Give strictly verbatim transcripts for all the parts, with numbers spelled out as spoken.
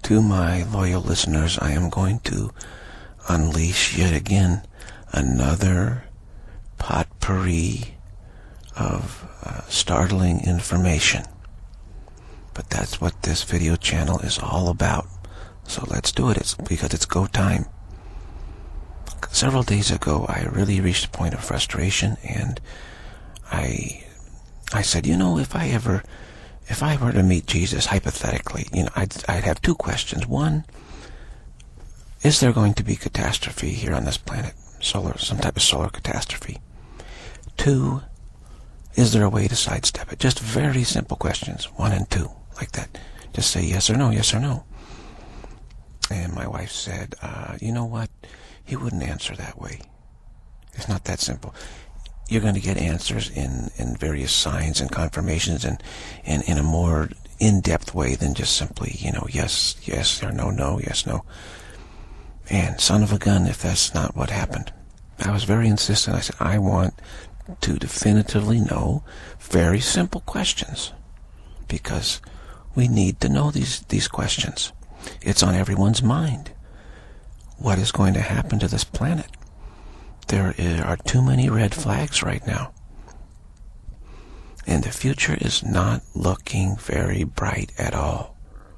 To my loyal listeners, I am going to unleash yet again another potpourri of uh, startling information. But that's what this video channel is all about. So let's do it. It's because it's go time. Several days ago, I really reached a point of frustration, and I I said, you know, if I ever if I were to meet Jesus, hypothetically, you know, I'd, I'd have two questions. One, is there going to be catastrophe here on this planet? Solar, some type of solar catastrophe. Two, is there a way to sidestep it? Just very simple questions, one and two, like that. Just say yes or no, yes or no. And my wife said, uh, you know what? He wouldn't answer that way. It's not that simple. You're going to get answers in, in various signs and confirmations and, and in a more in-depth way than just simply, you know, yes, yes, or no, no, yes, no. And son of a gun, if that's not what happened. I was very insistent. I said, I want to definitively know very simple questions, because we need to know these, these questions. It's on everyone's mind. What is going to happen to this planet? There are too many red flags right now. And the future is not looking very bright at all.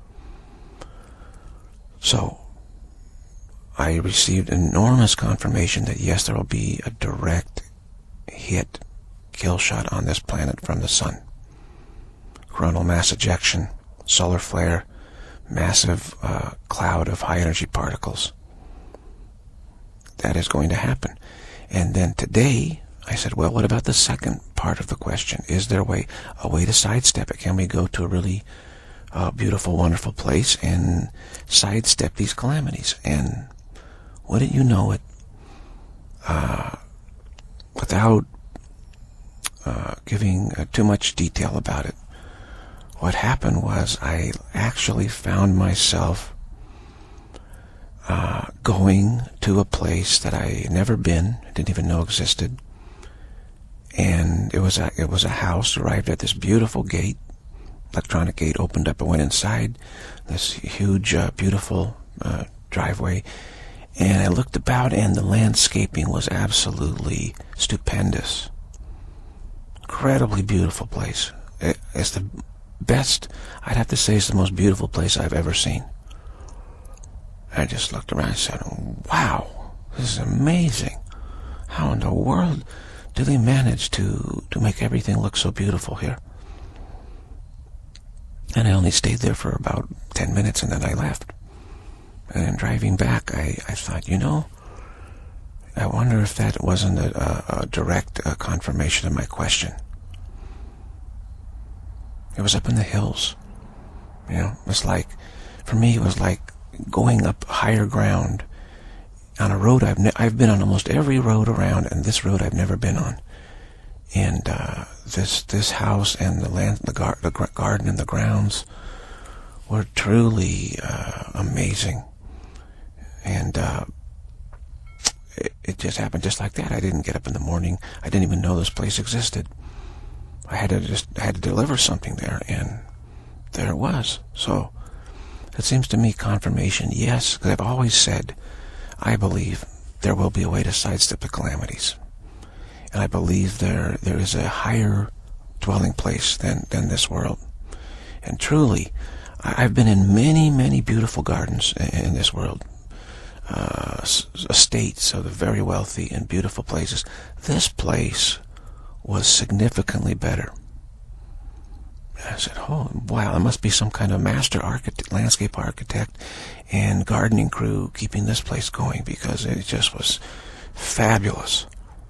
So, I received enormous confirmation that yes, there will be a direct hit, kill shot on this planet from the sun. Coronal mass ejection, solar flare, massive uh, cloud of high-energy particles. That is going to happen. And then today, I said, well, what about the second part of the question? Is there a way, a way to sidestep it? Can we go to a really uh, beautiful, wonderful place and sidestep these calamities? And wouldn't you know it, uh, without uh, giving uh, too much detail about it, what happened was I actually found myself Uh, going to a place that I had never been, didn't even know existed, and it was a it was a house. Arrived at this beautiful gate, electronic gate, opened up and went inside this huge, uh, beautiful uh, driveway, and I looked about, and the landscaping was absolutely stupendous, incredibly beautiful place. It, it's the best. I'd have to say it's the most beautiful place I've ever seen. I just looked around and said, wow, this is amazing. How in the world do they manage to, to make everything look so beautiful here? And I only stayed there for about ten minutes, and then I left. And driving back, I, I thought, you know, I wonder if that wasn't a, a, a direct uh, confirmation of my question. It was up in the hills. You know, it was like, for me, it was like going up higher ground on a road I've ne I've been on almost every road around, and this road I've never been on. And uh, this this house and the land, the, gar the garden and the grounds were truly uh, amazing. And uh, it, it just happened just like that. I didn't get up in the morning. I didn't even know this place existed. I had to just I had to deliver something there, and there it was. So it seems to me confirmation, yes, because I've always said, I believe there will be a way to sidestep the calamities. And I believe there there is a higher dwelling place than, than this world. And truly, I've been in many, many beautiful gardens in this world. Uh, estates of the very wealthy and beautiful places. This place was significantly better. I said, oh, wow, there must be some kind of master architect, landscape architect and gardening crew keeping this place going, because it just was fabulous.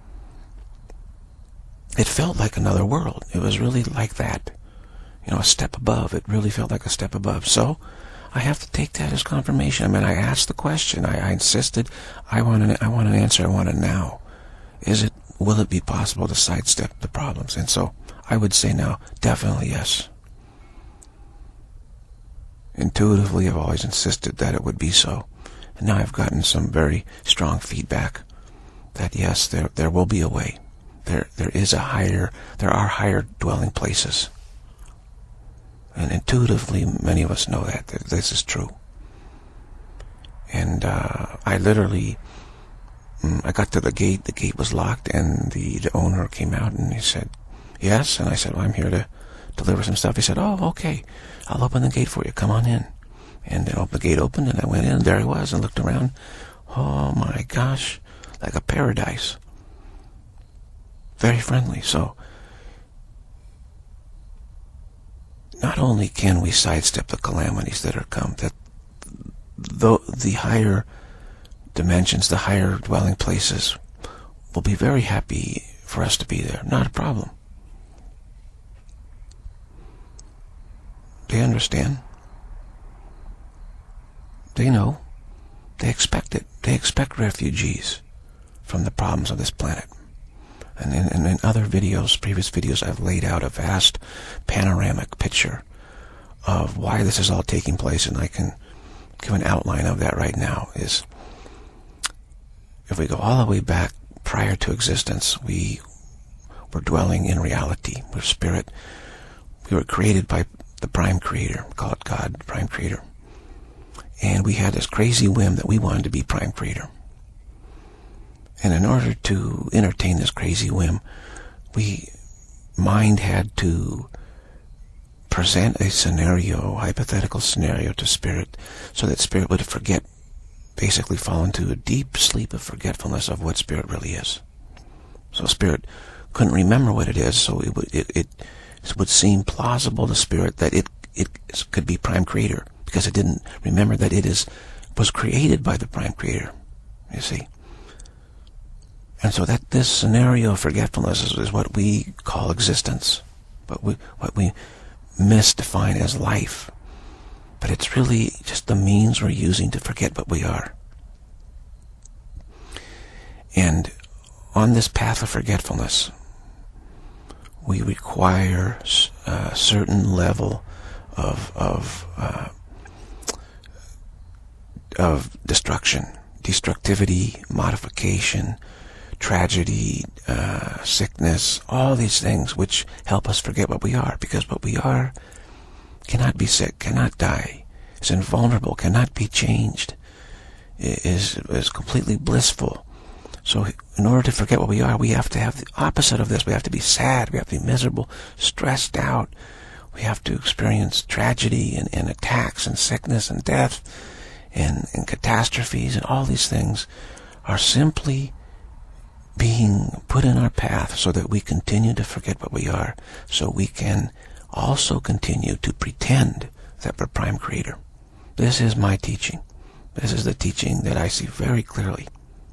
It felt like another world. It was really like that. You know, a step above. It really felt like a step above. So I have to take that as confirmation. I mean, I asked the question. I, I insisted. I want an, I want an answer. I want it now. Is it, will it be possible to sidestep the problems? And so I would say now, definitely yes. Intuitively, I've always insisted that it would be so. And now I've gotten some very strong feedback that yes, there there will be a way. There there is a higher, there are higher dwelling places. And intuitively, many of us know that, that this is true. And uh, I literally, I got to the gate, the gate was locked, and the, the owner came out and he said, yes, and I said, well, I'm here to deliver some stuff. He said, oh, okay, I'll open the gate for you, come on in. And then the gate opened, and I went in, and there he was, and looked around. Oh my gosh, like a paradise. Very friendly. So, not only can we sidestep the calamities that are come, that the, the higher dimensions, the higher dwelling places will be very happy for us to be there. Not a problem. They understand. They know. They expect it. They expect refugees from the problems of this planet. And in, and in other videos, previous videos, I've laid out a vast panoramic picture of why this is all taking place, and I can give an outline of that right now. Is if we go all the way back prior to existence, we were dwelling in reality. We're spirit. We were created by the Prime Creator. We call it God, the Prime Creator. And we had this crazy whim that we wanted to be Prime Creator. And in order to entertain this crazy whim, we, mind had to present a scenario, hypothetical scenario to Spirit, so that Spirit would forget, basically fall into a deep sleep of forgetfulness of what Spirit really is. So Spirit couldn't remember what it is, so it would, it, it would seem plausible to Spirit that it, it could be Prime Creator, because it didn't remember that it is was created by the Prime Creator, you see. And so that this scenario of forgetfulness is, is what we call existence, what we, what we misdefine as life. But it's really just the means we're using to forget what we are. And on this path of forgetfulness, we require a certain level of of uh, of destruction, destructivity, modification, tragedy, uh, sickness, all these things which help us forget what we are, because what we are cannot be sick, cannot die, is invulnerable, cannot be changed, is is completely blissful. So in order to forget what we are, we have to have the opposite of this. We have to be sad, we have to be miserable, stressed out, we have to experience tragedy and, and attacks and sickness and death and, and catastrophes, and all these things are simply being put in our path so that we continue to forget what we are, so we can also continue to pretend that we're Prime Creator. This is my teaching. This is the teaching that I see very clearly.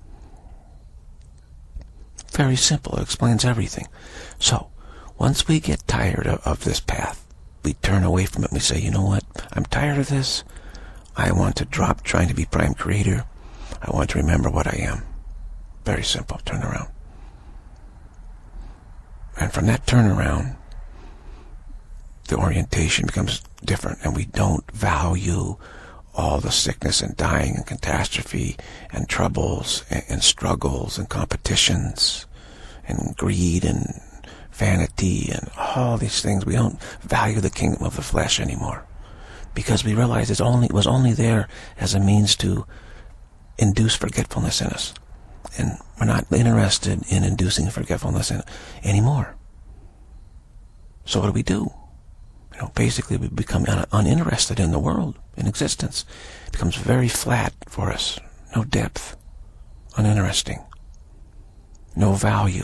Very simple. It explains everything. So, once we get tired of, of this path, we turn away from it and we say, you know what? I'm tired of this. I want to drop trying to be Prime Creator. I want to remember what I am. Very simple. Turn around. And from that turnaround, the orientation becomes different, and we don't value all the sickness and dying and catastrophe and troubles and, and struggles and competitions and greed and vanity and all these things. We don't value the kingdom of the flesh anymore, because we realize it's only, it was only there as a means to induce forgetfulness in us. And we're not interested in inducing forgetfulness in, anymore. So what do we do? You know, basically we become un uninterested in the world, in existence. It becomes very flat for us. No depth. Uninteresting. No value.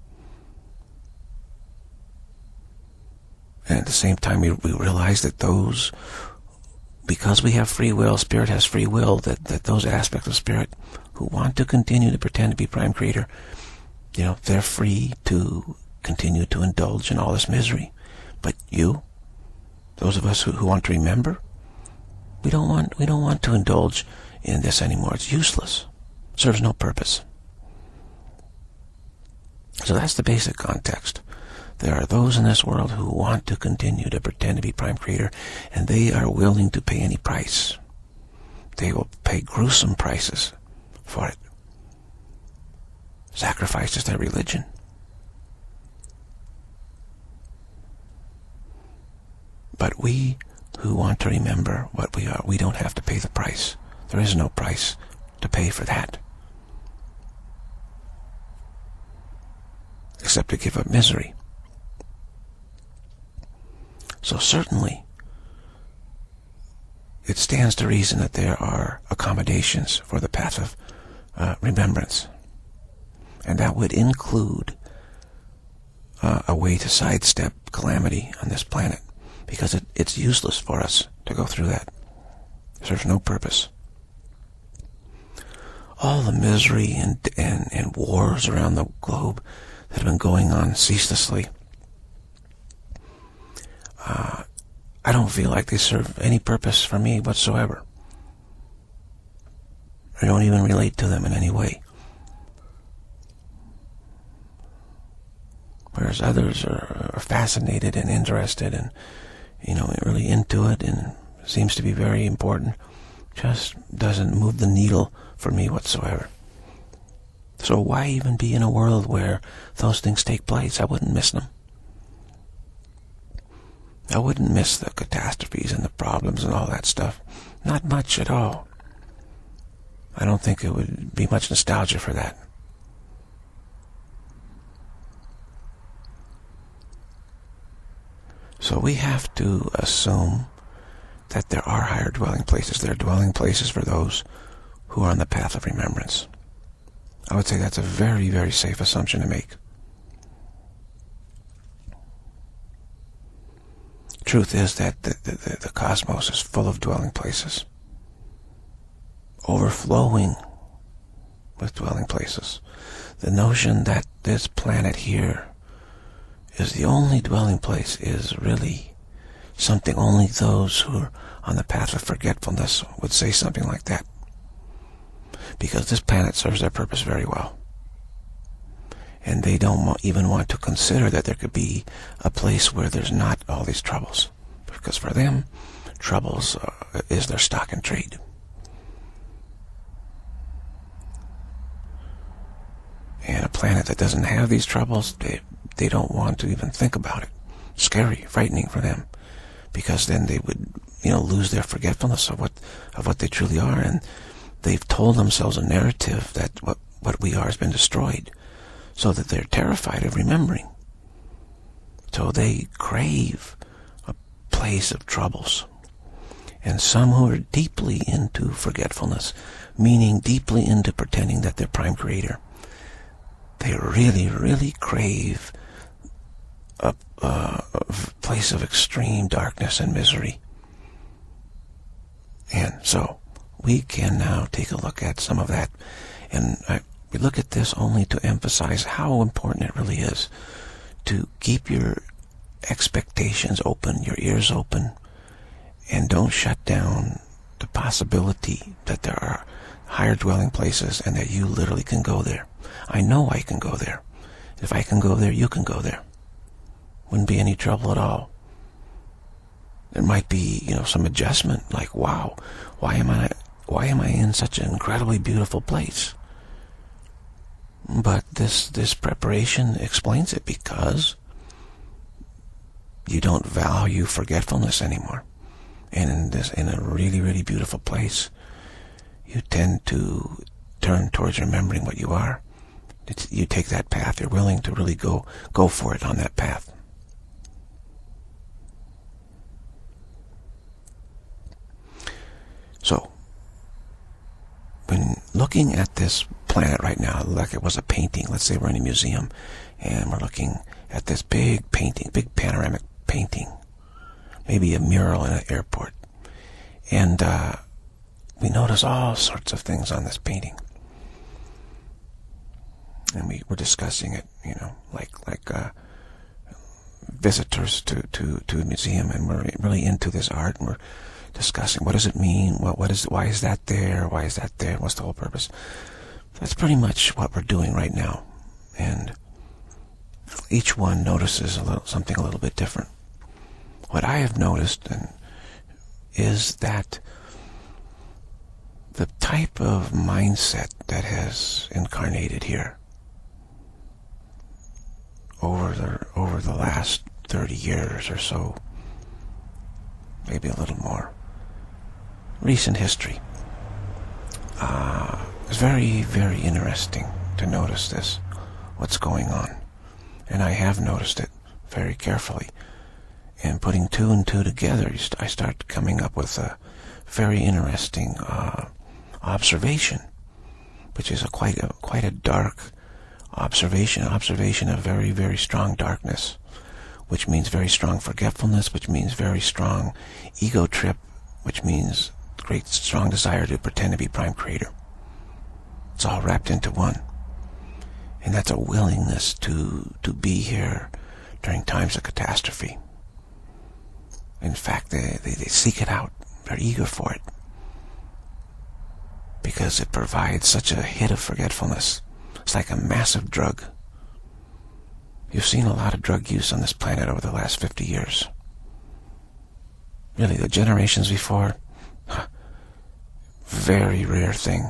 And at the same time we, we realize that those, because we have free will, Spirit has free will, that, that those aspects of Spirit who want to continue to pretend to be Prime Creator, you know, they're free to continue to indulge in all this misery. But you, those of us who, who want to remember, we don't want we don't want to indulge in this anymore. It's useless. Serves no purpose. So that's the basic context. There are those in this world who want to continue to pretend to be Prime Creator, and they are willing to pay any price. They will pay gruesome prices for it. Sacrifice is their religion. But we who want to remember what we are, we don't have to pay the price. There is no price to pay for that, except to give up misery. So certainly, it stands to reason that there are accommodations for the path of uh, remembrance. And that would include uh, a way to sidestep calamity on this planet, because it, it's useless for us to go through that. It serves no purpose. All the misery and, and, and wars around the globe that have been going on ceaselessly, uh, I don't feel like they serve any purpose for me whatsoever. I don't even relate to them in any way. Whereas others are, are fascinated and interested and, you know, really into it and seems to be very important. Just doesn't move the needle for me whatsoever. So why even be in a world where those things take place? I wouldn't miss them. I wouldn't miss the catastrophes and the problems and all that stuff. Not much at all. I don't think it would be much nostalgia for that. So we have to assume that there are higher dwelling places. There are dwelling places for those who are on the path of remembrance. I would say that's a very, very safe assumption to make. Truth is that the, the, the cosmos is full of dwelling places, overflowing with dwelling places. The notion that this planet here is the only dwelling place is really something only those who are on the path of forgetfulness would say something like that. Because this planet serves their purpose very well. And they don't even want to consider that there could be a place where there's not all these troubles. Because for them, troubles uh, is their stock in trade. And a planet that doesn't have these troubles, they, they don't want to even think about it. Scary, frightening for them. Because then they would, you know, lose their forgetfulness of what of what they truly are. And they've told themselves a narrative that what, what we are has been destroyed. So that they're terrified of remembering. So they crave a place of troubles. And some who are deeply into forgetfulness, meaning deeply into pretending that they're prime creator, they really, really crave a, a, a place of extreme darkness and misery. And so we can now take a look at some of that. And I We look at this only to emphasize how important it really is to keep your expectations open, your ears open, and don't shut down the possibility that there are higher dwelling places and that you literally can go there. I know I can go there. If I can go there, you can go there. Wouldn't be any trouble at all. There might be, you know, some adjustment, like, wow, why am I, why am I in such an incredibly beautiful place? But this this preparation explains it, because you don't value forgetfulness anymore. And in this in a really, really beautiful place, you tend to turn towards remembering what you are. It's, you take that path. You're willing to really go go for it on that path. So, when looking at this planet right now, like it was a painting, let's say we're in a museum, and we're looking at this big painting, big panoramic painting, maybe a mural in an airport, and uh, we notice all sorts of things on this painting, and we were discussing it, you know, like like uh, visitors to, to, to a museum, and we're really into this art, and we're discussing what does it mean, what what is why is that there, why is that there, what's the whole purpose. That's pretty much what we're doing right now, and each one notices a little something a little bit different. What I have noticed and is that the type of mindset that has incarnated here over the over the last thirty years or so, maybe a little more, recent history, Uh, it's very, very interesting to notice this, what's going on. And I have noticed it very carefully. And putting two and two together, I start coming up with a very interesting uh, observation, which is a quite a quite a dark observation, observation of very, very strong darkness, which means very strong forgetfulness, which means very strong ego trip, which means great strong desire to pretend to be prime creator. It's all wrapped into one. And that's a willingness to, to be here during times of catastrophe. In fact, they, they, they seek it out. They're eager for it. Because it provides such a hit of forgetfulness. It's like a massive drug. You've seen a lot of drug use on this planet over the last fifty years. Really, the generations before, huh, very rare thing.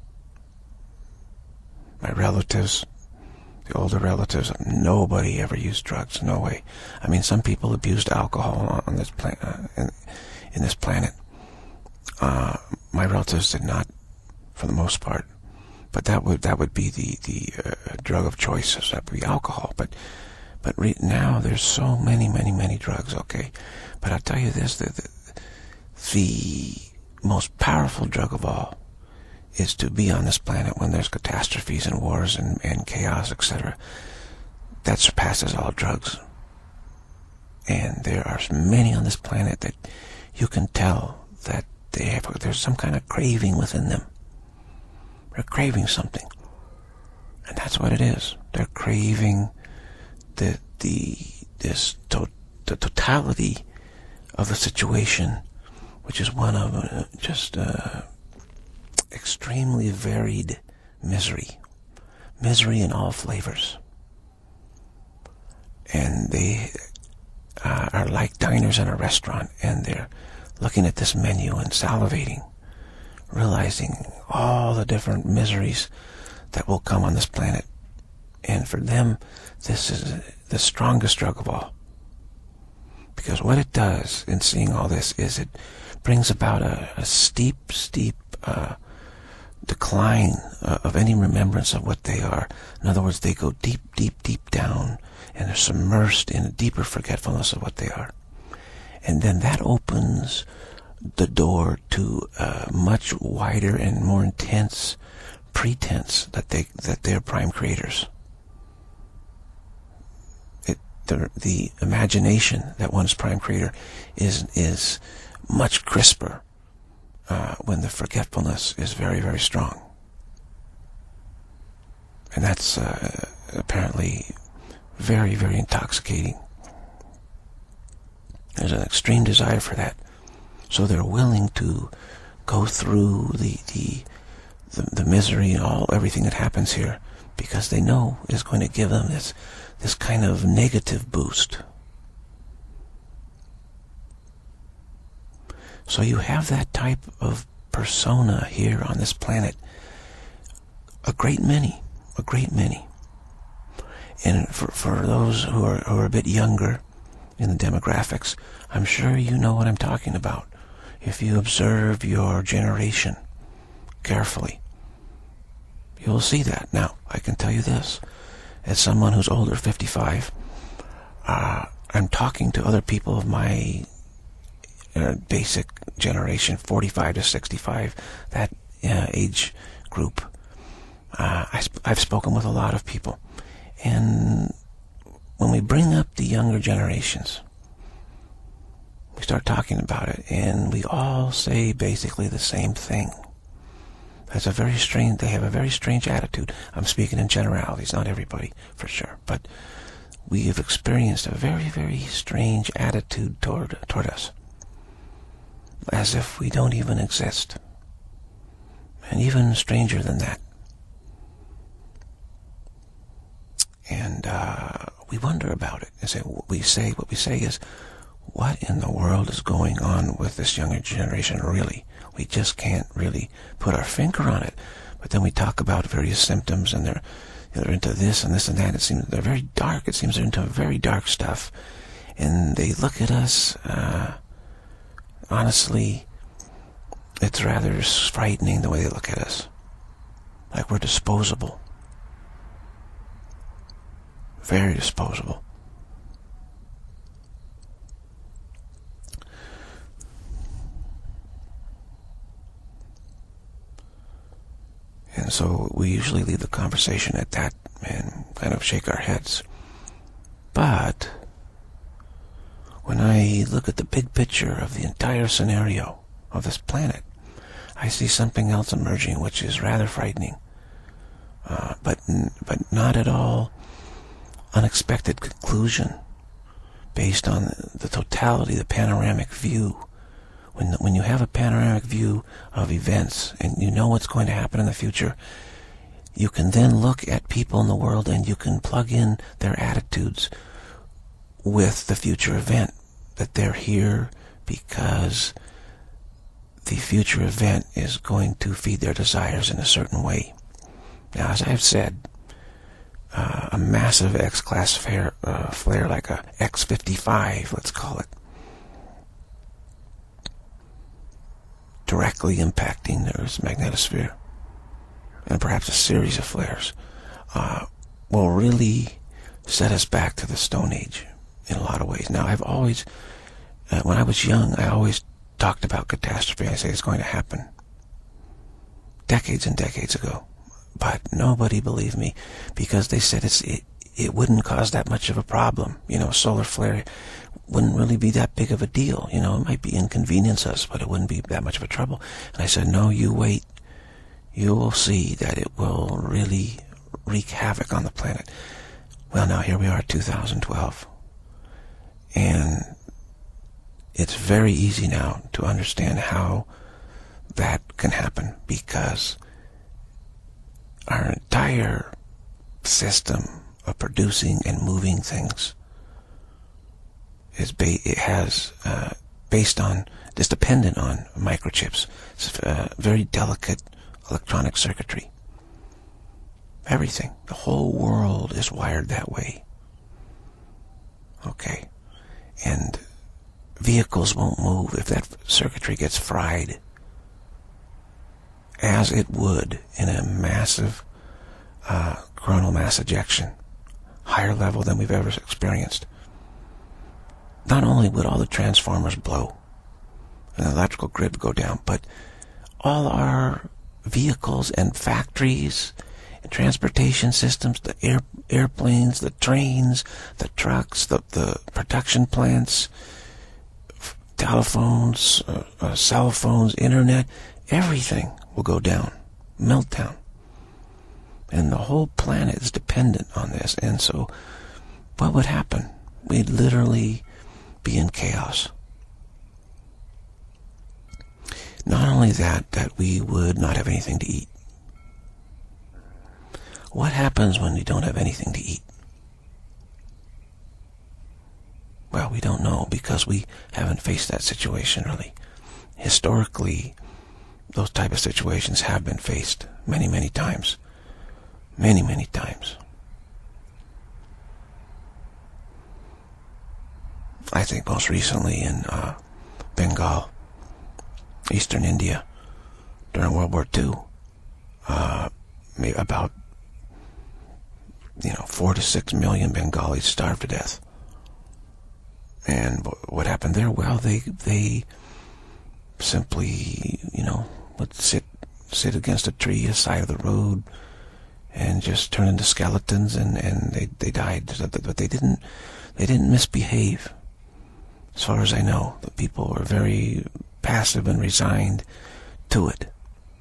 My relatives, the older relatives, nobody ever used drugs. No way. I mean, some people abused alcohol on this planet. Uh, in, in this planet, uh, my relatives did not, for the most part. But that would that would be the the uh, drug of choice. That would be alcohol. But but re now there's so many many many drugs. Okay, but I'll tell you this: the the, the most powerful drug of all is to be on this planet when there's catastrophes and wars and, and chaos, et cetera. That surpasses all drugs. And there are many on this planet that you can tell that they have, there's some kind of craving within them. They're craving something. And that's what it is. They're craving the, the, this, to, the totality of the situation, which is one of uh, just, uh, extremely varied misery. Misery in all flavors. And they uh, are like diners in a restaurant, and they're looking at this menu and salivating, realizing all the different miseries that will come on this planet. And for them, this is the strongest drug of all. Because what it does in seeing all this is it brings about a, a steep, steep uh, decline uh, of any remembrance of what they are. In other words, they go deep, deep, deep down, and they're submersed in a deeper forgetfulness of what they are. And then that opens the door to a much wider and more intense pretense that they that they're prime creators. It, the, the imagination that one's prime creator is is much crisper uh, when the forgetfulness is very, very strong. And that's uh, apparently very, very intoxicating. There's an extreme desire for that. So they're willing to go through the, the, the, the misery and all, everything that happens here, because they know it's going to give them this, this kind of negative boost. So you have that type of persona here on this planet. A great many, a great many. And for, for those who are, who are a bit younger in the demographics, I'm sure you know what I'm talking about. If you observe your generation carefully, you'll see that. Now, I can tell you this. As someone who's older, fifty-five, uh, I'm talking to other people of my uh, basic generation, forty-five to sixty-five, that uh, age group. Uh, I sp I've spoken with a lot of people. And when we bring up the younger generations, we start talking about it, and we all say basically the same thing. That's a very strange, they have a very strange attitude. I'm speaking in generalities, not everybody, for sure. But we have experienced a very, very strange attitude toward, toward us. As if we don't even exist. And even stranger than that. And uh, we wonder about it. And say, what we say, what we say is, what in the world is going on with this younger generation, really? We just can't really put our finger on it. But then we talk about various symptoms, and they're, they're into this and this and that. It seems they're very dark. It seems they're into very dark stuff. And they look at us, uh, honestly, it's rather frightening the way they look at us. Like we're disposable. Very disposable. And so we usually leave the conversation at that and kind of shake our heads. But when I look at the big picture of the entire scenario of this planet, I see something else emerging which is rather frightening, uh, but but not at all unexpected conclusion based on the totality, the panoramic view. When when you have a panoramic view of events and you know what's going to happen in the future, you can then look at people in the world and you can plug in their attitudes with the future event, that they're here because the future event is going to feed their desires in a certain way. Now, as I've said, uh, a massive X-class flare, uh, flare like a X fifty-five, let's call it, directly impacting the Earth's magnetosphere, and perhaps a series of flares, uh, will really set us back to the Stone Age in a lot of ways. Now, I've always, uh, when I was young, I always talked about catastrophe. I say it's going to happen decades and decades ago, but nobody believed me because they said it's it, it wouldn't cause that much of a problem. You know, a solar flare wouldn't really be that big of a deal. You know, it might be inconvenience us, but it wouldn't be that much of a trouble. And I said, no, you wait. You will see that it will really wreak havoc on the planet. Well, now here we are, two thousand twelve. And it's very easy now to understand how that can happen, because our entire system of producing and moving things is ba- it has uh, based on, is dependent on microchips. It's uh, very delicate electronic circuitry. Everything, the whole world is wired that way. Okay, and vehicles won't move if that circuitry gets fried, as it would in a massive uh, coronal mass ejection, higher level than we've ever experienced. Not only would all the transformers blow and the electrical grid go down, but all our vehicles and factories and transportation systems, the air, airplanes, the trains, the trucks, the, the production plants, telephones, uh, uh, cell phones, internet, everything will go down, melt down. And the whole planet is dependent on this. And so what would happen? We'd literally be in chaos. Not only that, that we would not have anything to eat. What happens when we don't have anything to eat? Well, we don't know, because we haven't faced that situation really. Historically, those type of situations have been faced many, many times. Many, many times. I think most recently in uh, Bengal, Eastern India, during World War Two, uh, maybe about you know four to six million Bengalis starved to death. And what happened there? Well, they they simply you know would sit sit against a tree, a side of the road, and just turn into skeletons, and, and they they died. But they didn't they didn't misbehave. As far as I know, the people were very passive and resigned to it.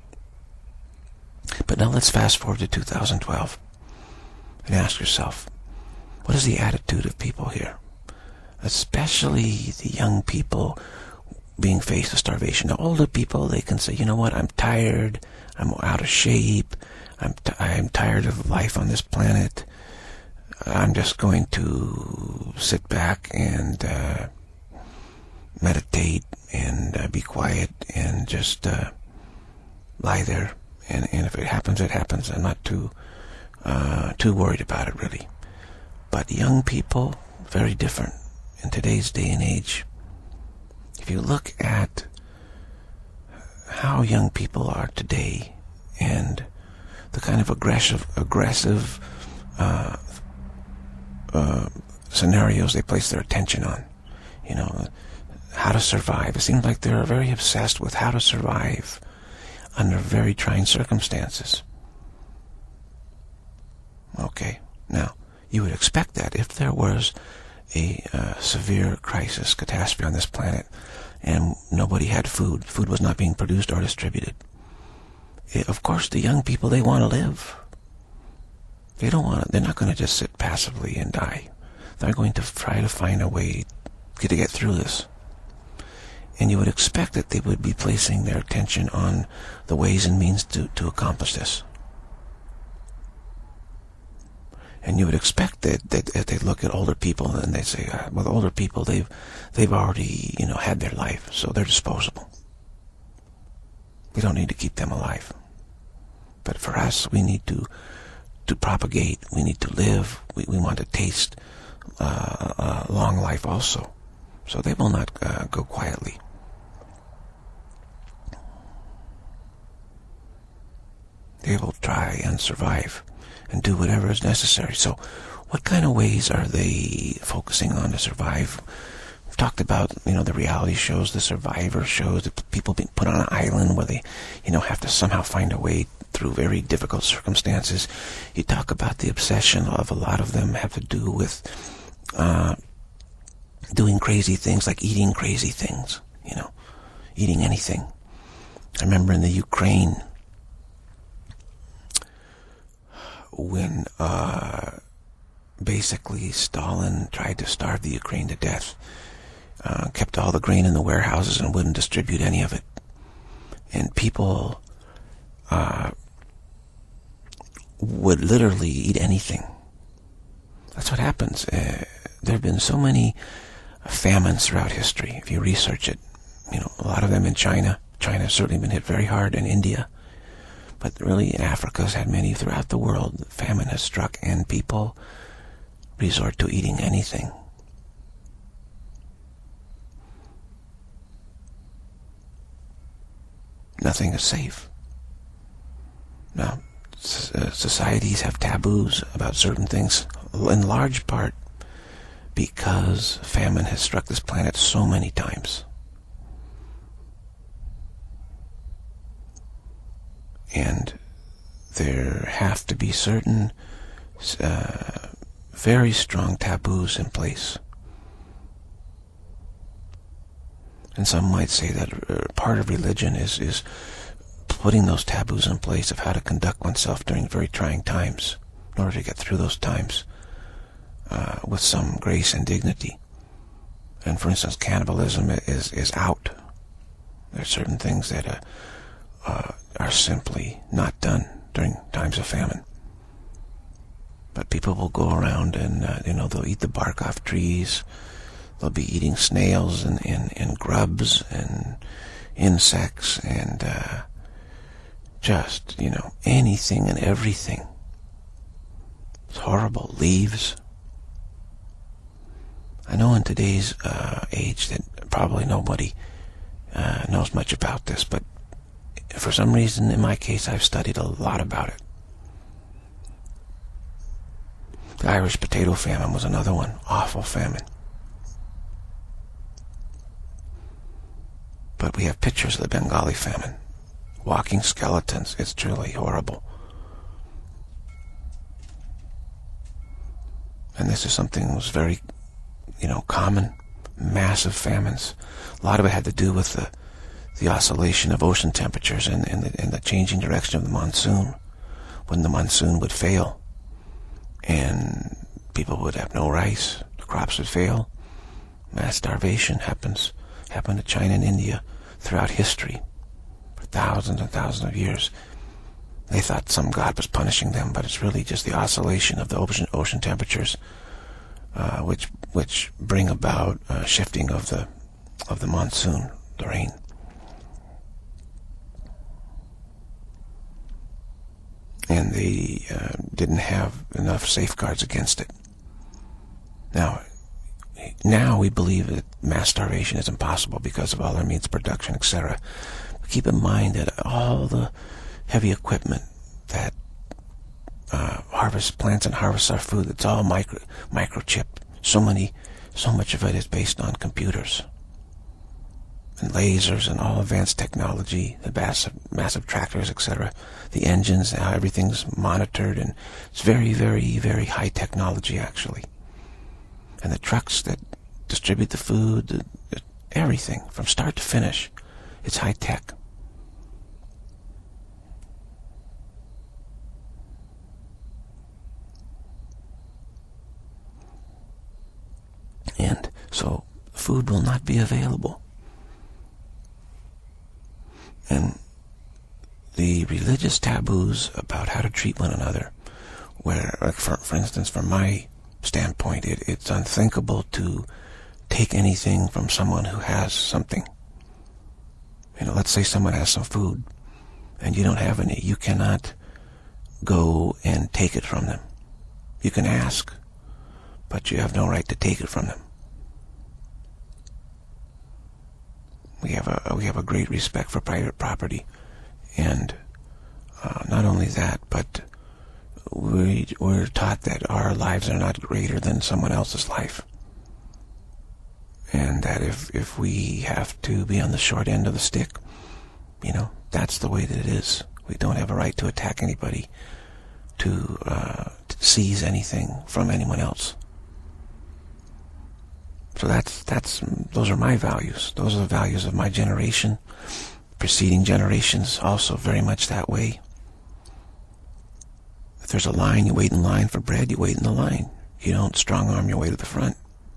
But now let's fast forward to two thousand twelve and ask yourself, what is the attitude of people here? Especially the young people being faced with starvation. The older people, they can say, you know what, I'm tired, I'm out of shape, I'm, t- I'm tired of life on this planet, I'm just going to sit back and uh, meditate and uh, be quiet and just uh, lie there. And, and if it happens, it happens. I'm not too uh, too worried about it, really. But young people, very different in today's day and age. If you look at how how young people are today and the kind of aggressive, aggressive uh, uh, scenarios they place their attention on. You know, how to survive. It seems like they're very obsessed with how to survive under very trying circumstances. Okay, now, you would expect that if there was a uh, severe crisis, catastrophe on this planet, and nobody had food, food was not being produced or distributed. It, of course, the young people, they want to live. They don't want to, they're not going to just sit passively and die. They're going to try to find a way to get through this. And you would expect that they would be placing their attention on the ways and means to, to accomplish this. And you would expect that, that, that they'd look at older people and they'd say, uh, well, older people, they've, they've already, you know, had their life, so they're disposable. We don't need to keep them alive. But for us, we need to, to propagate, we need to live, we, we want to taste uh, uh, long life also. So they will not uh, go quietly. They will try and survive and do whatever is necessary. So what kind of ways are they focusing on to survive? We've talked about, you know, the reality shows, the survivor shows, the people being put on an island where they, you know, have to somehow find a way through very difficult circumstances. You talk about the obsession of a lot of them have to do with uh, doing crazy things, like eating crazy things, you know, eating anything. I remember in the Ukraine, when uh, basically Stalin tried to starve the Ukraine to death, uh, kept all the grain in the warehouses and wouldn't distribute any of it. And people uh, would literally eat anything. That's what happens. Uh, there have been so many famines throughout history. If you research it, you know, a lot of them in China. China has certainly been hit very hard, in India. But really, Africa's had many throughout the world. Famine has struck, and people resort to eating anything. Nothing is safe. Now, societies have taboos about certain things, in large part because famine has struck this planet so many times. And there have to be certain uh, very strong taboos in place. And some might say that uh, part of religion is, is putting those taboos in place of how to conduct oneself during very trying times in order to get through those times uh, with some grace and dignity. And for instance, cannibalism is, is out. There are certain things that uh, uh, are simply not done during times of famine. But people will go around and, uh, you know, they'll eat the bark off trees. They'll be eating snails and, and, and grubs and insects and uh, just, you know, anything and everything. It's horrible. Leaves. I know in today's uh, age that probably nobody uh, knows much about this, but for some reason, in my case, I've studied a lot about it. The Irish potato famine was another one. Awful famine. But we have pictures of the Bengali famine. Walking skeletons. It's truly horrible. And this is something that was very, you know, common. Massive famines. A lot of it had to do with the the oscillation of ocean temperatures and, and, the, and the changing direction of the monsoon. When the monsoon would fail and people would have no rice, the crops would fail. Mass starvation happens. Happened to China and India throughout history for thousands and thousands of years. They thought some god was punishing them, but it's really just the oscillation of the ocean, ocean temperatures uh, which which bring about uh, shifting of the of the monsoon, the rain. And they uh, didn't have enough safeguards against it. Now, now we believe that mass starvation is impossible because of all our means of production, et cetera. keep in mind that all the heavy equipment that uh, harvests plants and harvests our food, it's all micro microchip. So many, so much of it is based on computers and lasers and all advanced technology, the massive, massive tractors, et cetera. The engines, how everything's monitored, and it's very, very, very high technology actually. And the trucks that distribute the food, the, the, everything from start to finish, it's high tech. And so food will not be available. And the religious taboos about how to treat one another, where, like for, for instance, from my standpoint, it, it's unthinkable to take anything from someone who has something. You know, let's say someone has some food and you don't have any. You cannot go and take it from them. You can ask, but you have no right to take it from them. We have a we have a great respect for private property, and uh, not only that, but we we're taught that our lives are not greater than someone else's life, and that if if we have to be on the short end of the stick, you know, that's the way that it is. We don't have a right to attack anybody, to, uh, to seize anything from anyone else. So that's, that's, those are my values. Those are the values of my generation. Preceding generations also very much that way. If there's a line, you wait in line for bread, you wait in the line. You don't strong-arm your way to the front.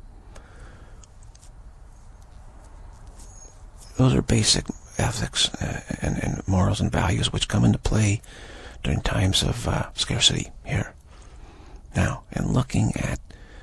Those are basic ethics uh, and, and morals and values which come into play during times of uh, scarcity here. Now, in looking at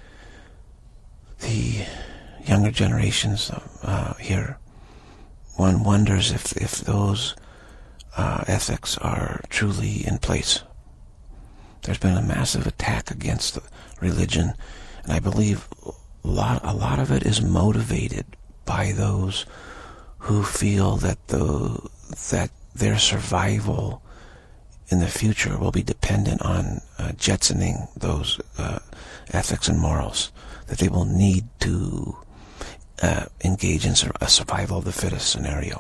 the younger generations uh, here, one wonders if, if those uh, ethics are truly in place. There's been a massive attack against religion, and I believe a lot, a lot of it is motivated by those who feel that the that their survival in the future will be dependent on uh, jetsoning those uh, ethics and morals, that they will need to uh, engage in a survival of the fittest scenario.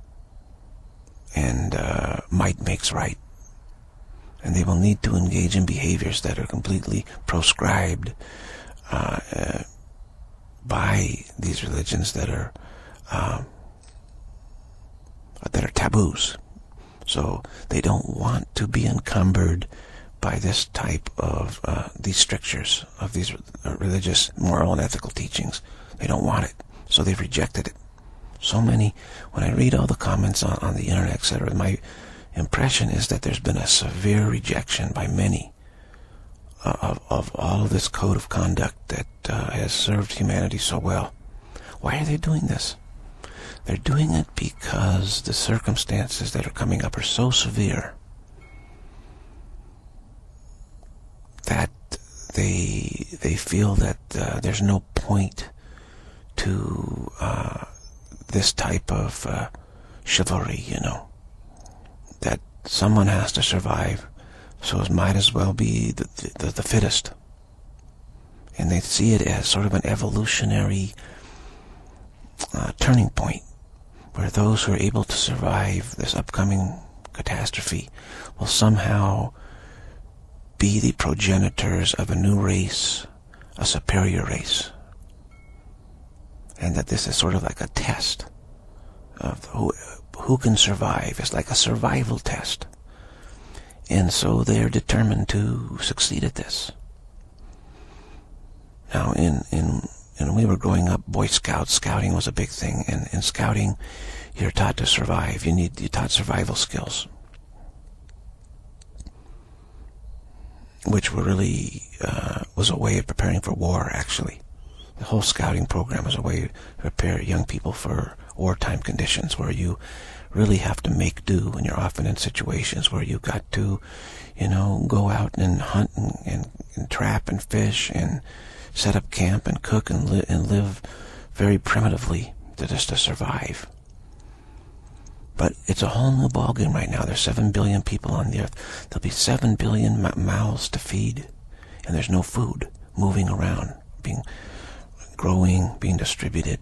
And uh, might makes right. And they will need to engage in behaviors that are completely proscribed uh, uh, by these religions that are uh, that are taboos. So they don't want to be encumbered by this type of uh, these strictures of these religious, moral, and ethical teachings. They don't want it, so they've rejected it. So many, when I read all the comments on, on the internet, et cetera, my impression is that there's been a severe rejection by many uh, of, of all of this code of conduct that uh, has served humanity so well. Why are they doing this? They're doing it because the circumstances that are coming up are so severe that they they feel that uh, there's no point to uh, this type of uh, chivalry, you know, that someone has to survive, so it might as well be the, the, the fittest. And they see it as sort of an evolutionary uh, turning point, where those who are able to survive this upcoming catastrophe will somehow be the progenitors of a new race, a superior race. And that this is sort of like a test of who, who can survive. It's like a survival test. And so they're determined to succeed at this. Now, in, in when we were growing up, Boy Scouts, scouting was a big thing. And in scouting, you're taught to survive. You need, you're taught survival skills, which were really, uh, was a way of preparing for war, actually. The whole scouting program is a way to prepare young people for wartime conditions, where you really have to make do, and you're often in situations where you've got to, you know, go out and hunt and, and, and trap and fish and set up camp and cook and, li and live very primitively to just to survive. But it's a whole new ballgame right now. There's seven billion people on the earth. There'll be seven billion mouths to feed, and there's no food moving around, being growing, being distributed.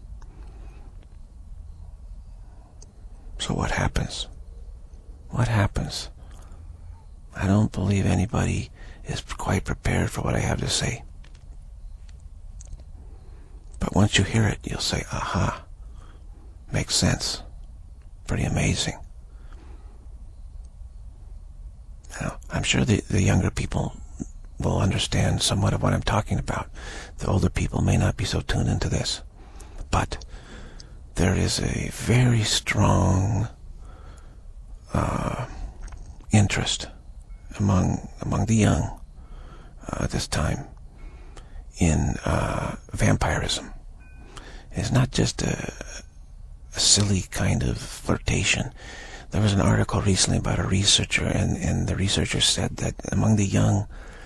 So what happens? What happens? I don't believe anybody is quite prepared for what I have to say. But once you hear it, you'll say, aha, makes sense. Pretty amazing. Now, I'm sure the, the younger people will understand somewhat of what I'm talking about. The older people may not be so tuned into this. But there is a very strong uh, interest among among the young uh, at this time in uh, vampirism. It's not just a, a silly kind of flirtation. There was an article recently about a researcher, and, and the researcher said that among the young,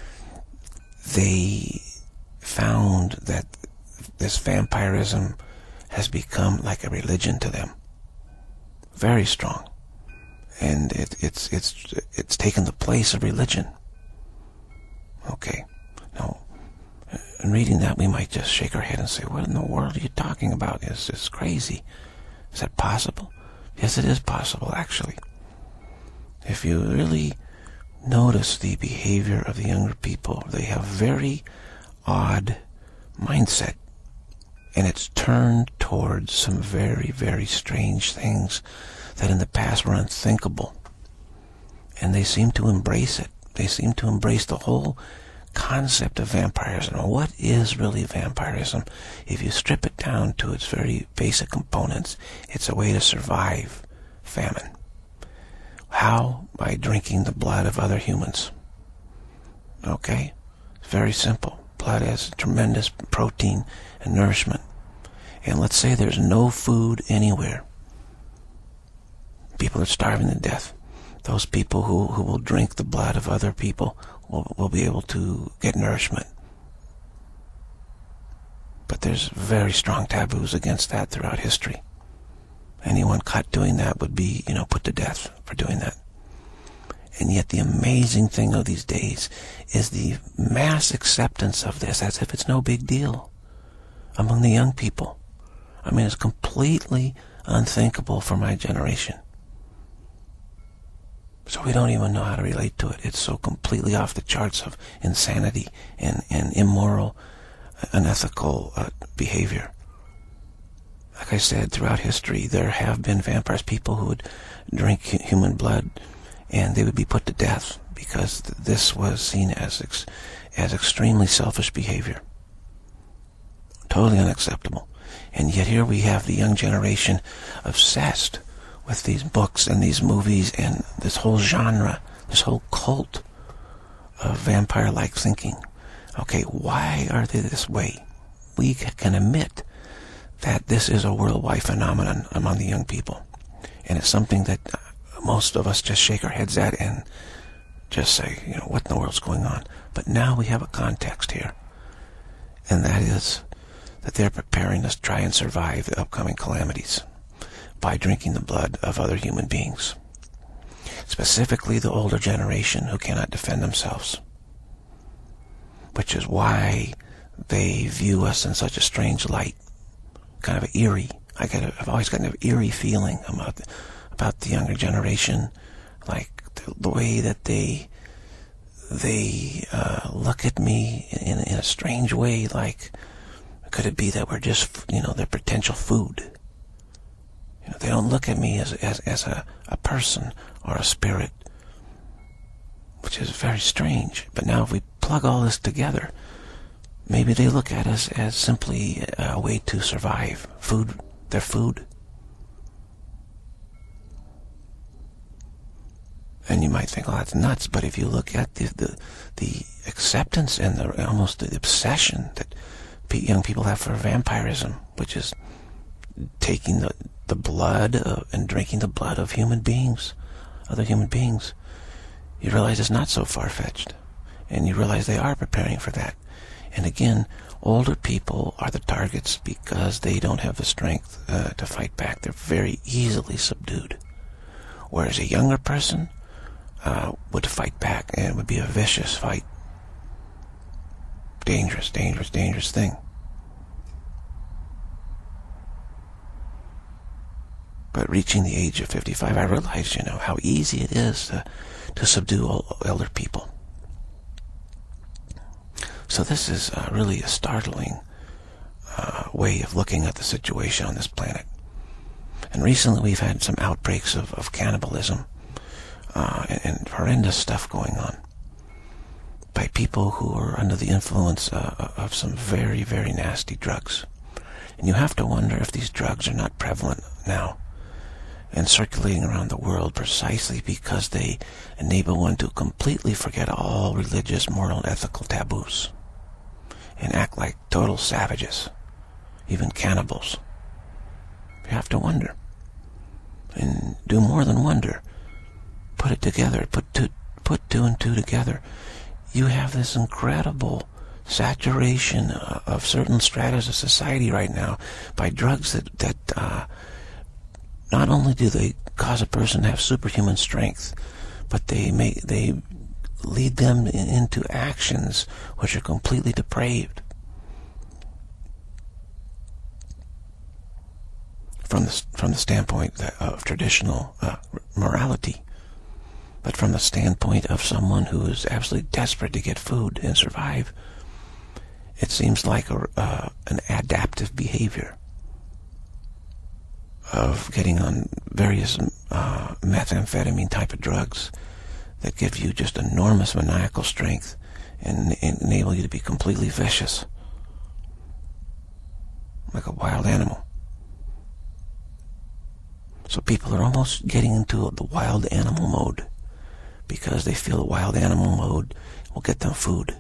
they found that this vampirism has become like a religion to them. Very strong. And it, it's it's it's taken the place of religion. Okay. Now, in reading that, we might just shake our head and say, what in the world are you talking about? It's just crazy. Is that possible? Yes, it is possible, actually. If you really notice the behavior of the younger people, they have very odd mindset. And it's turned towards some very, very strange things that in the past were unthinkable. And they seem to embrace it. They seem to embrace the whole concept of vampirism. What is really vampirism? If you strip it down to its very basic components, it's a way to survive famine. How? By drinking the blood of other humans. Okay? It's very simple. Blood has tremendous protein and nourishment. And let's say there's no food anywhere. People are starving to death. Those people who, who will drink the blood of other people will, will be able to get nourishment. But there's very strong taboos against that throughout history. Anyone caught doing that would be, you know, put to death for doing that. And yet the amazing thing of these days is the mass acceptance of this as if it's no big deal among the young people. I mean, it's completely unthinkable for my generation. So we don't even know how to relate to it. It's so completely off the charts of insanity and, and immoral, unethical uh, behavior. Like I said, throughout history, there have been vampires, people who would drink human blood, and they would be put to death because th this was seen as ex as extremely selfish behavior. Totally unacceptable. And yet here we have the young generation obsessed with these books and these movies and this whole genre, this whole cult of vampire-like thinking. Okay, why are they this way? We can admit that this is a worldwide phenomenon among the young people. And it's something that most of us just shake our heads at and just say, you know, what in the world's going on? But now we have a context here. And that is that they're preparing us to try and survive the upcoming calamities by drinking the blood of other human beings. Specifically the older generation who cannot defend themselves. Which is why they view us in such a strange light. Kind of eerie. I get a, I've always gotten an eerie feeling about the, about the younger generation. Like the, the way that they they uh, look at me in, in a strange way. Like, could it be that we're just, you know, their potential food? You know, they don't look at me as as, as a, a person or a spirit, which is very strange. But now if we plug all this together, maybe they look at us as simply a way to survive. Food, their food. And you might think, oh, that's nuts. But if you look at the the, the acceptance and the almost the obsession that young people have for vampirism, which is taking the the blood of, and drinking the blood of human beings, other human beings, you realize it's not so far-fetched. And you realize they are preparing for that. And again, older people are the targets because they don't have the strength uh, to fight back. They're very easily subdued. Whereas a younger person uh, would fight back, and it would be a vicious fight. Dangerous, dangerous, dangerous thing. But reaching the age of fifty-five, I realized, you know, how easy it is to, to subdue elder people. So this is uh, really a startling uh, way of looking at the situation on this planet. And recently we've had some outbreaks of, of cannibalism uh, and, and horrendous stuff going on by people who are under the influence uh, of some very, very nasty drugs. And you have to wonder if these drugs are not prevalent now and circulating around the world precisely because they enable one to completely forget all religious, moral, and ethical taboos and act like total savages, even cannibals. You have to wonder. And do more than wonder. Put it together. Put two, put two and two together. You have this incredible saturation of certain stratas of society right now by drugs that, that uh, not only do they cause a person to have superhuman strength, but they make, they lead them in, into actions which are completely depraved. From the, from the standpoint of traditional uh, morality, but from the standpoint of someone who is absolutely desperate to get food and survive, it seems like a, uh, an adaptive behavior of getting on various uh, methamphetamine type of drugs that give you just enormous maniacal strength and, and enable you to be completely vicious, like a wild animal. So people are almost getting into the wild animal mode because they feel the wild animal mode will get them food.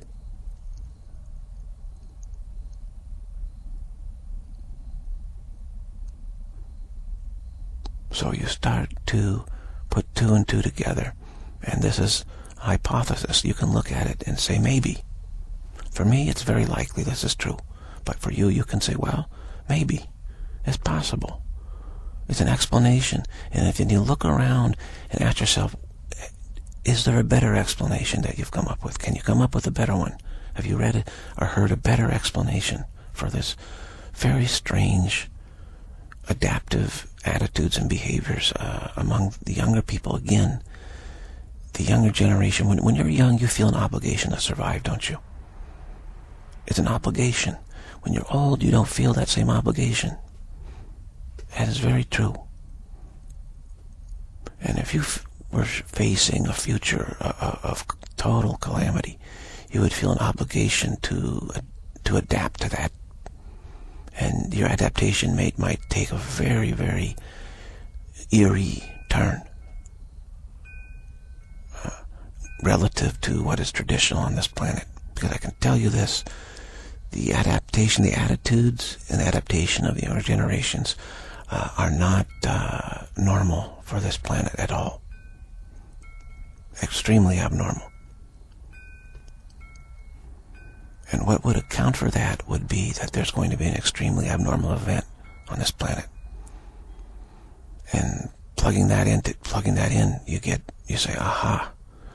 So you start to put two and two together, and this is a hypothesis. You can look at it and say, maybe. For me, it's very likely this is true. But for you, you can say, well, maybe. It's possible. It's an explanation. And if you look around and ask yourself, is there a better explanation that you've come up with? Can you come up with a better one? Have you read it or heard a better explanation for this very strange adaptive attitudes and behaviors uh, among the younger people? Again, the younger generation, when, when you're young, you feel an obligation to survive, don't you? It's an obligation. When you're old, you don't feel that same obligation. That is very true. And if you f were facing a future uh, of total calamity, you would feel an obligation to uh, to adapt to that. And your adaptation mate might take a very, very eerie turn uh, relative to what is traditional on this planet. Because I can tell you this, the adaptation, the attitudes and adaptation of the younger generations uh, are not uh, normal for this planet at all. Extremely abnormal. And what would account for that would be that there's going to be an extremely abnormal event on this planet. And plugging that in, plugging that in, you get, you say, aha.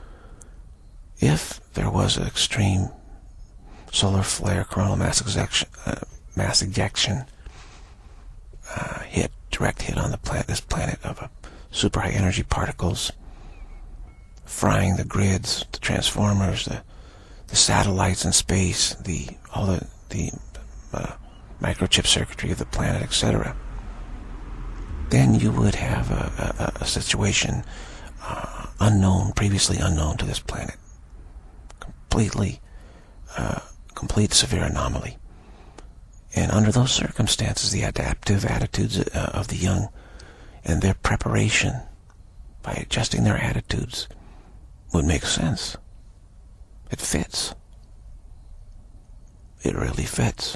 If there was an extreme solar flare, coronal mass ejection, uh, mass ejection uh, hit, direct hit on the planet, this planet of a super high energy particles, frying the grids, the transformers, the the satellites in space, the all the the uh, microchip circuitry of the planet, et cetera. Then you would have a, a, a situation uh, unknown, previously unknown to this planet, completely, uh, complete severe anomaly. And under those circumstances, the adaptive attitudes uh, of the young and their preparation by adjusting their attitudes would make sense. It fits. It really fits.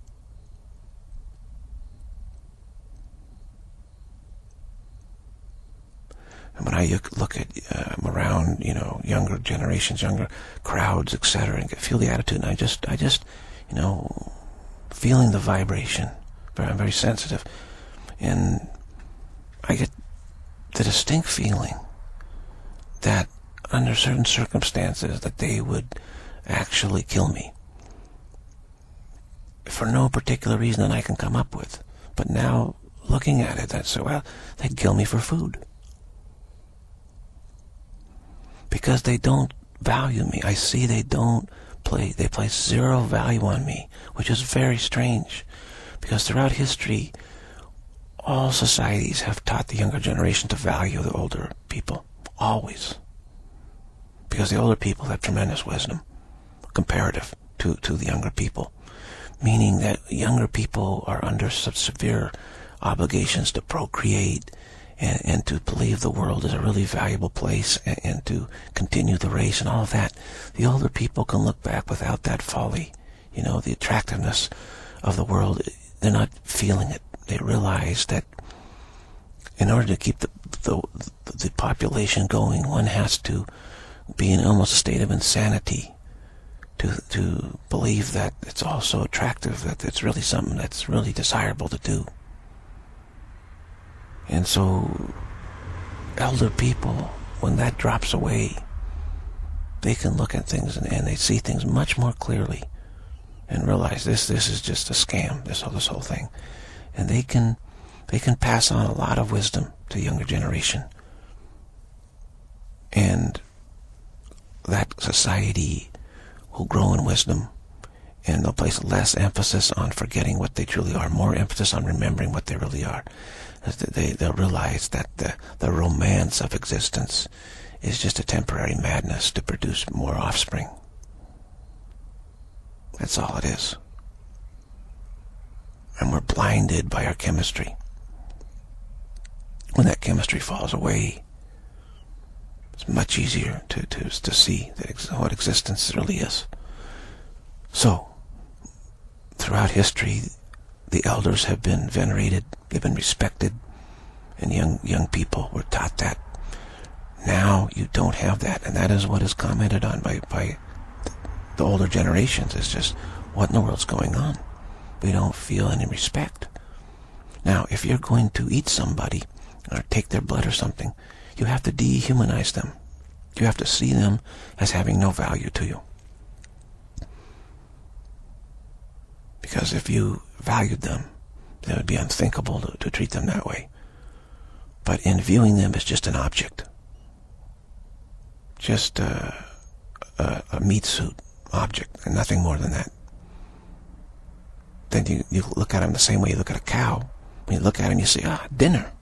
And when I look at um, around, you know, younger generations, younger crowds, et cetera, and feel the attitude, and I just, I just, you know, feeling the vibration. I'm very sensitive, and I get the distinct feeling that under certain circumstances that they would actually kill me for no particular reason that I can come up with. But now, looking at it, I say, well, they'd kill me for food. Because they don't value me. I see they don't play, they place zero value on me, which is very strange. Because throughout history, all societies have taught the younger generation to value the older people. Always. Because the older people have tremendous wisdom, comparative to, to the younger people. Meaning that younger people are under such severe obligations to procreate and, and to believe the world is a really valuable place and, and to continue the race and all of that. The older people can look back without that folly. You know, the attractiveness of the world, they're not feeling it. They realize that in order to keep the, the, the population going, one has to be in almost a state of insanity to to believe that it's also attractive, that it's really something that's really desirable to do. And so elder people, when that drops away, they can look at things and, and they see things much more clearly and realize this this is just a scam, this whole this whole thing. And they can they can pass on a lot of wisdom to the younger generation. And that society will grow in wisdom, and they'll place less emphasis on forgetting what they truly are, more emphasis on remembering what they really are. They, they'll realize that the, the romance of existence is just a temporary madness to produce more offspring. That's all it is. And we're blinded by our chemistry. When that chemistry falls away, it's much easier to, to, to see that ex what existence really is. So, throughout history, the elders have been venerated, they've been respected, and young young people were taught that. Now you don't have that, and that is what is commented on by, by the older generations. It's just, what in the world's going on? We don't feel any respect. Now, if you're going to eat somebody, or take their blood or something, you have to dehumanize them. You have to see them as having no value to you. Because if you valued them, it would be unthinkable to, to treat them that way. But in viewing them as just an object, just a, a, a meat suit object, and nothing more than that, then you, you look at them the same way you look at a cow. When you look at them, you say, ah, dinner.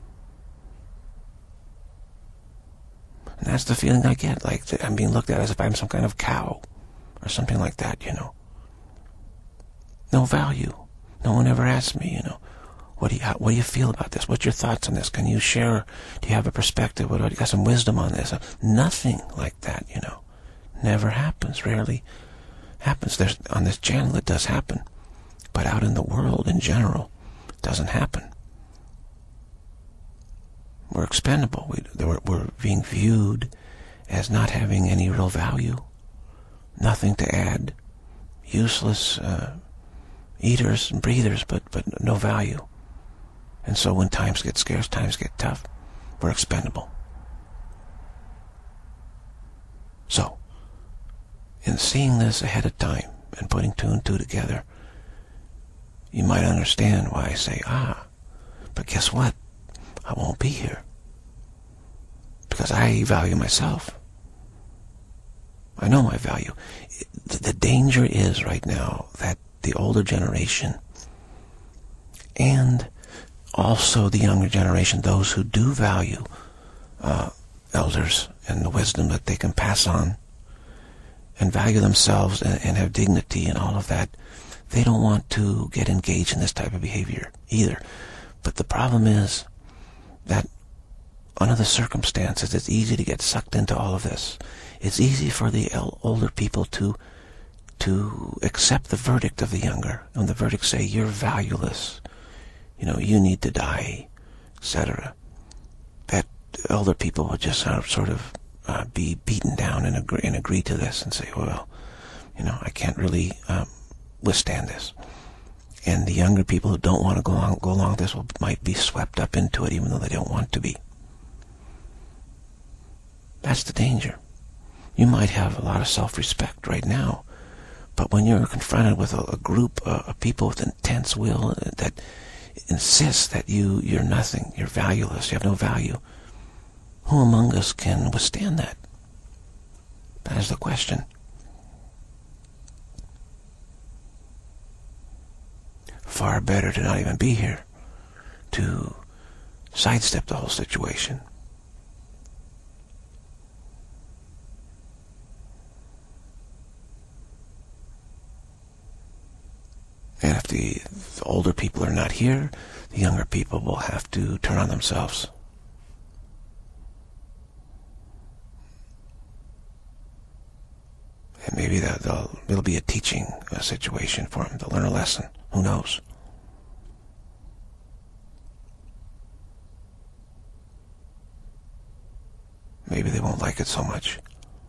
And that's the feeling I get, like I'm being looked at as if I'm some kind of cow or something like that, you know. No value. No one ever asked me, you know, what do you, how, what do you feel about this? What's your thoughts on this? Can you share? Do you have a perspective? What, do you got some wisdom on this? Nothing like that, you know. Never happens. Rarely happens. There's, on this channel it does happen. But out in the world in general, it doesn't happen. We're expendable. We, we're, we're being viewed as not having any real value, nothing to add, useless uh, eaters and breathers, but, but no value. And so when times get scarce, times get tough, we're expendable. So, in seeing this ahead of time and putting two and two together, you might understand why I say, ah, but guess what? I won't be here. Because I value myself. I know my value. The danger is right now that the older generation and also the younger generation, those who do value uh, elders and the wisdom that they can pass on and value themselves and, and have dignity and all of that, they don't want to get engaged in this type of behavior either. But the problem is that under the circumstances, it's easy to get sucked into all of this. It's easy for the older people to to accept the verdict of the younger. When the verdict say, you're valueless, you know, you need to die, et cetera. That elder people would just sort of, sort of uh, be beaten down and agree, and agree to this and say, well, you know, I can't really um, withstand this. And the younger people who don't want to go along, go along with this will, might be swept up into it even though they don't want to be. That's the danger. You might have a lot of self-respect right now, but when you're confronted with a, a group uh, of people with intense will that insists that you, you're nothing, you're valueless, you have no value, who among us can withstand that? That is the question. Far better to not even be here, to sidestep the whole situation. And if the, the older people are not here, the younger people will have to turn on themselves. And maybe that they'll, it'll be a teaching uh, situation for them. They'll learn a lesson. Who knows? Maybe they won't like it so much.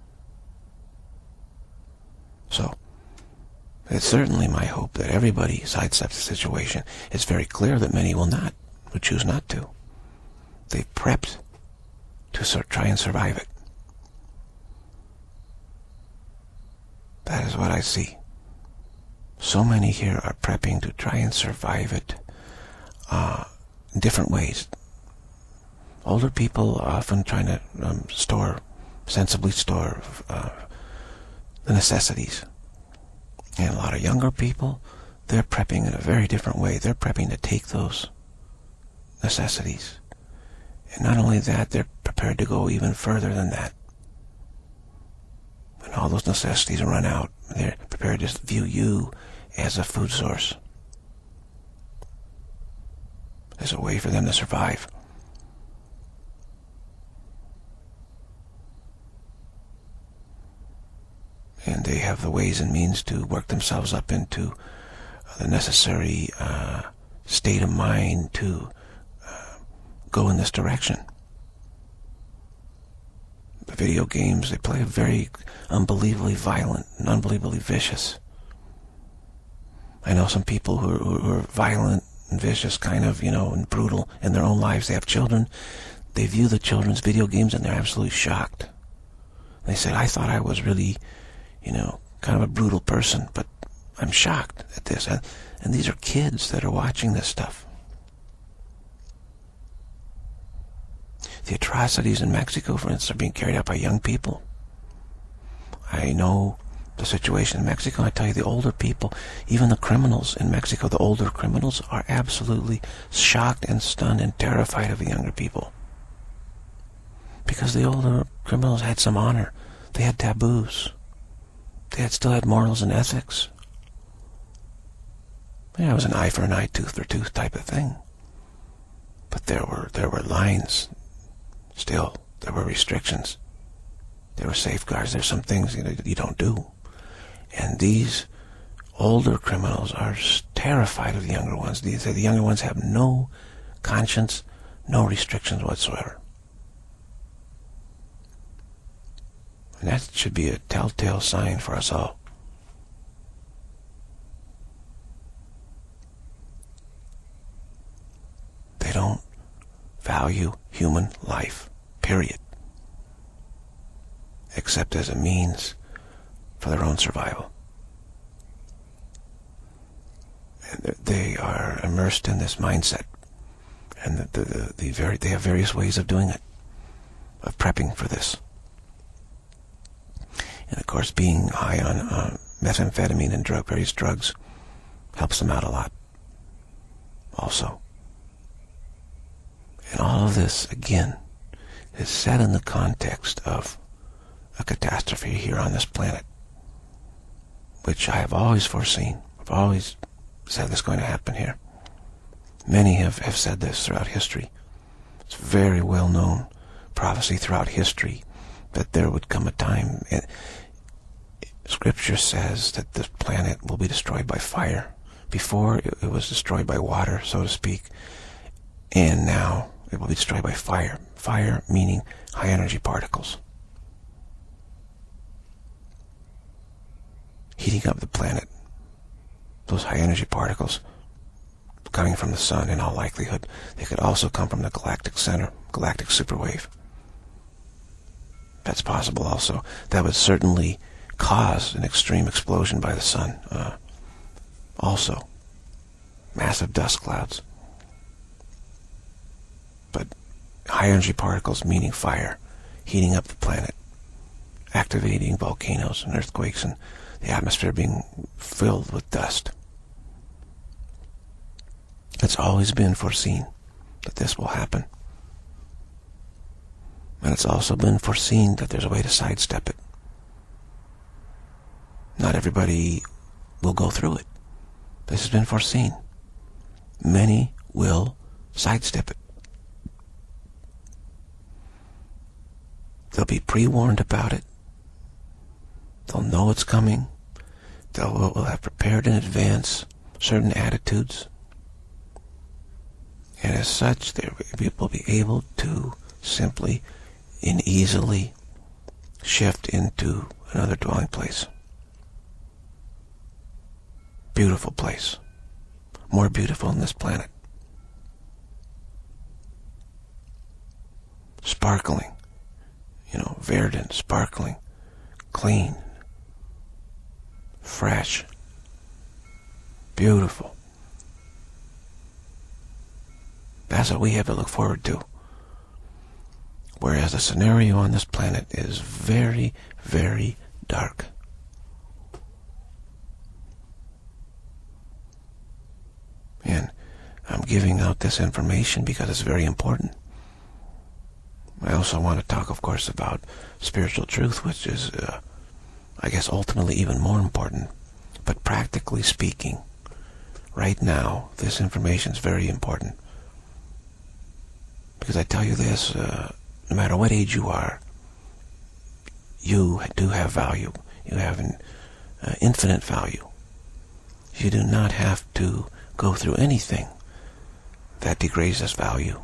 So, it's certainly my hope that everybody sidesteps the situation. It's very clear that many will not, will choose not to. They've prepped to sort try and survive it. That is what I see. So many here are prepping to try and survive it uh, in different ways. Older people are often trying to um, store, sensibly store uh, the necessities. And a lot of younger people, they're prepping in a very different way. They're prepping to take those necessities. And not only that, they're prepared to go even further than that. When all those necessities run out, they're prepared to view you as a food source, as a way for them to survive. And they have the ways and means to work themselves up into the necessary uh, state of mind to uh, go in this direction. The video games they play are very unbelievably violent and unbelievably vicious. I know some people who are, who are violent and vicious, kind of, you know, and brutal in their own lives. They have children. They view the children's video games and they're absolutely shocked. They said, I thought I was really, you know, kind of a brutal person, but I'm shocked at this. And, and these are kids that are watching this stuff. The atrocities in Mexico, for instance, are being carried out by young people. I know the situation in Mexico. I tell you, the older people, even the criminals in Mexico, the older criminals are absolutely shocked and stunned and terrified of the younger people. Because the older criminals had some honor. They had taboos. They had, still had morals and ethics. Yeah, it was an eye for an eye, tooth for tooth type of thing. But there were there were lines. Still, there were restrictions. There were safeguards. There's some things you know, you don't do. And these older criminals are terrified of the younger ones. These, the younger ones have no conscience, no restrictions whatsoever. And that should be a telltale sign for us all. They don't value human life, period, except as a means for their own survival. And they are immersed in this mindset, and the, the, the, the very, they have various ways of doing it, of prepping for this. And of course, being high on uh, methamphetamine and drug, various drugs helps them out a lot also. And all of this, again, is set in the context of a catastrophe here on this planet, which I have always foreseen. I've always said this is going to happen here. Many have, have said this throughout history. It's very well known prophecy throughout history that there would come a time, and Scripture says that this planet will be destroyed by fire. Before, it, it was destroyed by water, so to speak, and now it will be destroyed by fire. Fire meaning high energy particles. Heating up the planet. Those high energy particles coming from the sun in all likelihood. They could also come from the galactic center, galactic superwave. That's possible also. That would certainly cause an extreme explosion by the sun. Uh, also, massive dust clouds. But high energy particles, meaning fire, heating up the planet, activating volcanoes and earthquakes, and the atmosphere being filled with dust. It's always been foreseen that this will happen. And it's also been foreseen that there's a way to sidestep it. Not everybody will go through it. This has been foreseen. Many will sidestep it. They'll be pre-warned about it. They'll know it's coming. They'll will have prepared in advance certain attitudes. And as such, they will be able to simply and easily shift into another dwelling place. Beautiful place. More beautiful than this planet. Sparkling. You know, verdant, sparkling, clean, fresh, beautiful. That's what we have to look forward to. Whereas the scenario on this planet is very, very dark. And I'm giving out this information because it's very important. I also want to talk, of course, about spiritual truth, which is, uh, I guess, ultimately even more important. But practically speaking, right now, this information is very important. Because I tell you this, uh, no matter what age you are, you do have value. You have an uh, infinite value. You do not have to go through anything that degrades this value,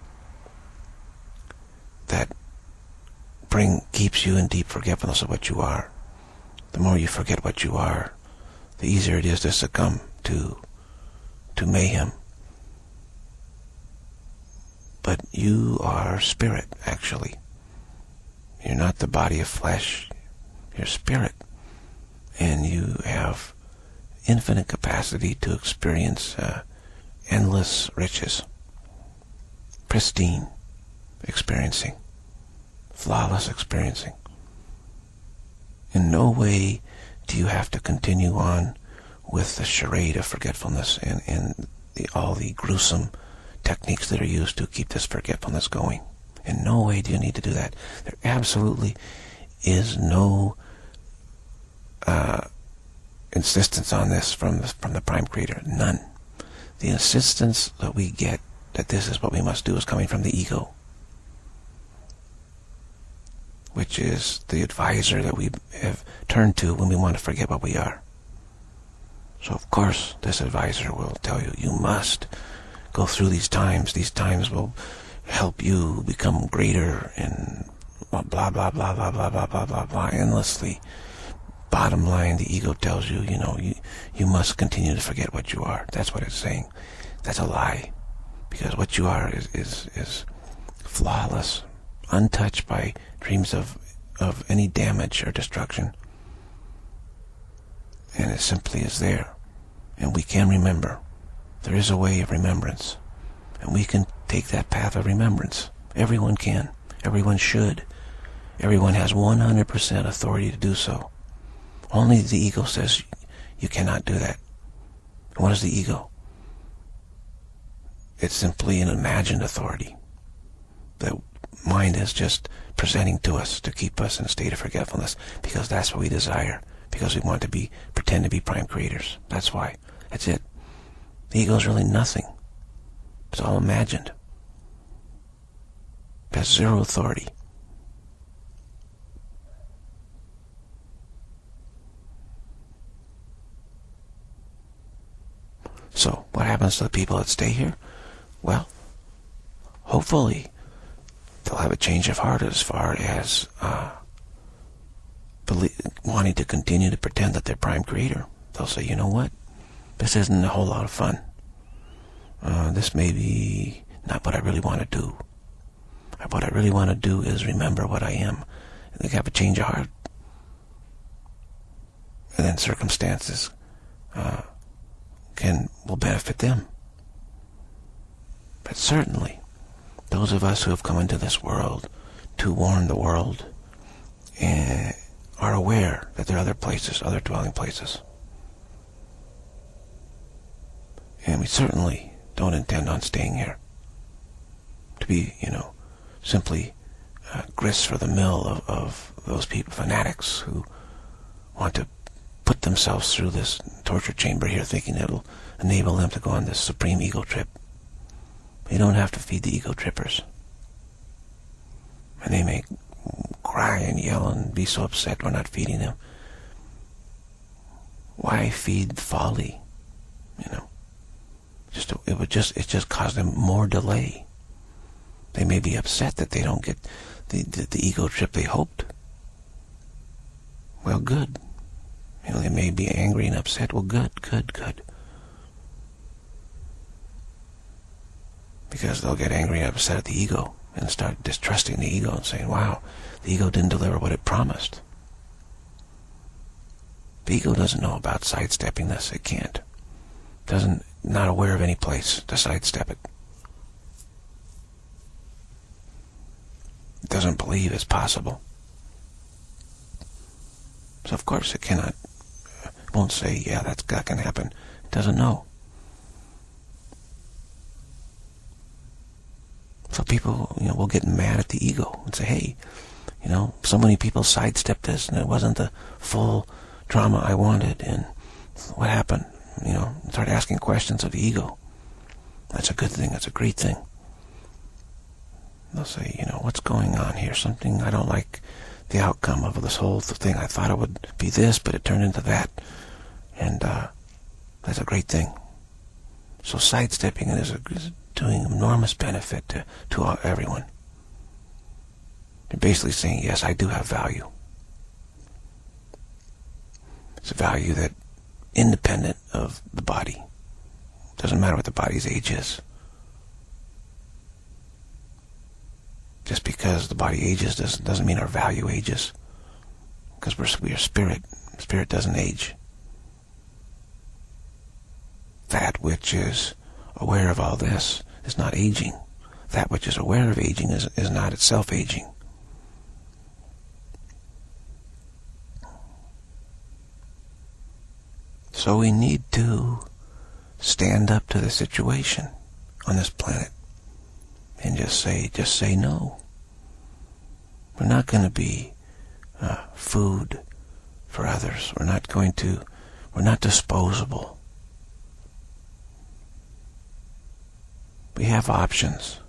that bring keeps you in deep forgetfulness of what you are. The more you forget what you are, the easier it is to succumb to to mayhem. But you are spirit, actually. You're not the body of flesh. You're spirit. And you have infinite capacity to experience uh, endless riches. Pristine experiencing. Flawless experiencing. In no way do you have to continue on with the charade of forgetfulness and, and the, all the gruesome techniques that are used to keep this forgetfulness going. In no way do you need to do that. There absolutely is no uh, insistence on this from the, from the Prime Creator. None. The insistence that we get that this is what we must do is coming from the ego, which is the advisor that we have turned to when we want to forget what we are. So of course this advisor will tell you, you must go through these times. These times will help you become greater and blah, blah, blah, blah, blah, blah, blah, blah, blah, blah, endlessly. Bottom line, the ego tells you, you know, you, you must continue to forget what you are. That's what it's saying. That's a lie. Because what you are is, is, is flawless, untouched by dreams of, of any damage or destruction. And it simply is there. And we can remember. There is a way of remembrance. And we can take that path of remembrance. Everyone can. Everyone should. Everyone has one hundred percent authority to do so. Only the ego says you cannot do that. And what is the ego? It's simply an imagined authority that mind is just presenting to us to keep us in a state of forgetfulness, because that's what we desire, because we want to be pretend to be Prime Creators. That's why. That's it. The ego is really nothing. It's all imagined. It has zero authority. So, what happens to the people that stay here? Well, hopefully, they'll have a change of heart as far as uh, believe, wanting to continue to pretend that they're Prime Creator. They'll say, you know what? This isn't a whole lot of fun. Uh, this may be not what I really want to do. What I really want to do is remember what I am. they have a change of heart. And then circumstances uh, can will benefit them. But certainly, those of us who have come into this world to warn the world and are aware that there are other places, other dwelling places. And we certainly don't intend on staying here to be, you know, simply uh, grist for the mill of, of those people, fanatics, who want to put themselves through this torture chamber here thinking it'll enable them to go on this supreme ego trip. You don't have to feed the ego trippers. And they may cry and yell and be so upset we're not feeding them. Why feed folly? You know, just it would just it just cause them more delay. They may be upset that they don't get the, the, the ego trip they hoped. Well, good. You know, they may be angry and upset. Well, good, good, good. Because they'll get angry and upset at the ego and start distrusting the ego and saying, wow, the ego didn't deliver what it promised. The ego doesn't know about sidestepping this. It can't. Doesn't, not aware of any place to sidestep it. It doesn't believe it's possible. So of course it cannot, it won't say, yeah, that's, that can happen. It doesn't know. So people, you know, will get mad at the ego and say, hey, you know, so many people sidestepped this and it wasn't the full drama I wanted, and what happened? You know, start asking questions of the ego. That's a good thing. That's a great thing. They'll say, you know, what's going on here? Something, I don't like the outcome of this whole thing. I thought it would be this, but it turned into that. And uh, that's a great thing. So sidestepping it is, a, is doing enormous benefit to, to all, everyone. You're basically saying, yes, I do have value. It's a value that independent of the body. Doesn't matter what the body's age is. Just because the body ages doesn't, doesn't mean our value ages. Because we're, we are spirit. Spirit doesn't age. That which is aware of all this is not aging. That which is aware of aging is, is not itself aging. So we need to stand up to the situation on this planet and just say, just say no. We're not going to be uh, food for others. We're not going to, we're not disposable. We have options.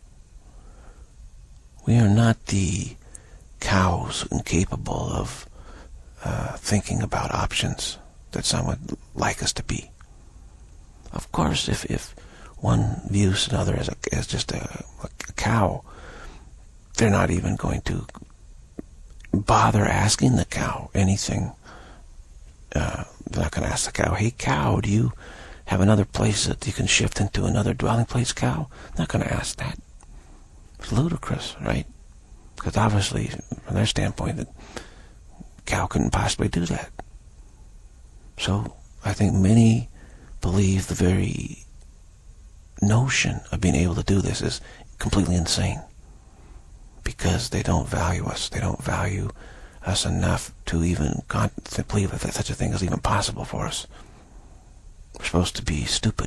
We are not the cows incapable of uh, thinking about options that some would like us to be. Of course, if, if one views another as, a, as just a, a cow, they're not even going to bother asking the cow anything. Uh, they're not going to ask the cow, hey cow, do you have another place that you can shift into another dwelling place, cow? Not going to ask that. It's ludicrous, right? Because obviously, from their standpoint, the cow couldn't possibly do that. So I think many believe the very notion of being able to do this is completely insane, because they don't value us. They don't value us enough to even con- to believe that such a thing is even possible for us. We're supposed to be stupid.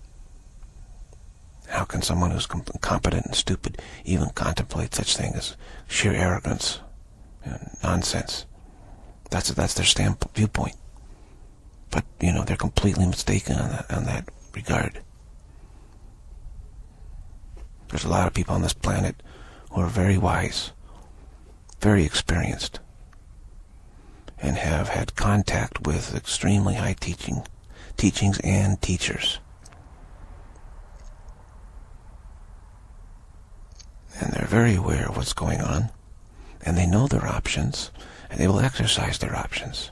How can someone who's com- competent and stupid even contemplate such thing as sheer arrogance and nonsense? That's that's their stand viewpoint. But, you know, they're completely mistaken on that, on that regard. There's a lot of people on this planet who are very wise, very experienced, and have had contact with extremely high teaching, teachings and teachers. And they're very aware of what's going on, and they know their options, and they will exercise their options.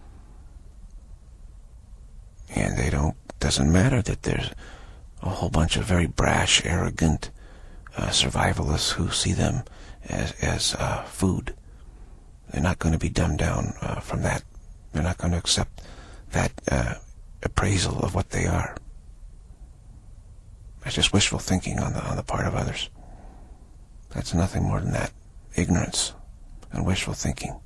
And they don't, doesn't matter that there's a whole bunch of very brash, arrogant uh, survivalists who see them as, as uh, food. They're not going to be dumbed down uh, from that. They're not going to accept that uh, appraisal of what they are. That's just wishful thinking on the on the part of others. That's nothing more than that. Ignorance and wishful thinking.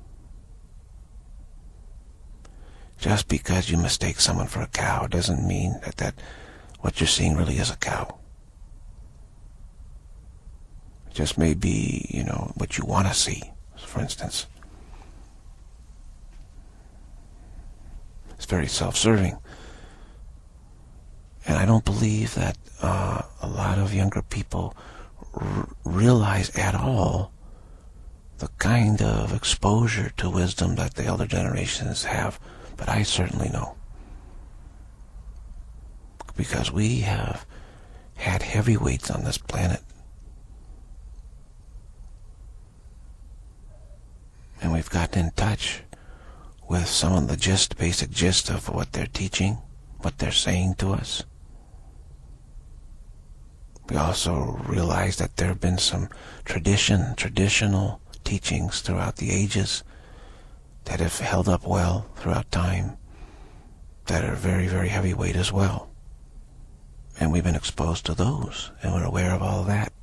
Just because you mistake someone for a cow doesn't mean that, that what you're seeing really is a cow. It just may be, you know, what you want to see, for instance. It's very self-serving. And I don't believe that uh, a lot of younger people r- realize at all the kind of exposure to wisdom that the elder generations have. But I certainly know. Because we have had heavyweights on this planet. And we've gotten in touch with some of the gist, basic gist of what they're teaching, what they're saying to us. We also realize that there have been some tradition, traditional teachings throughout the ages that have held up well throughout time, that are very, very heavyweight as well. And we've been exposed to those, and we're aware of all of that.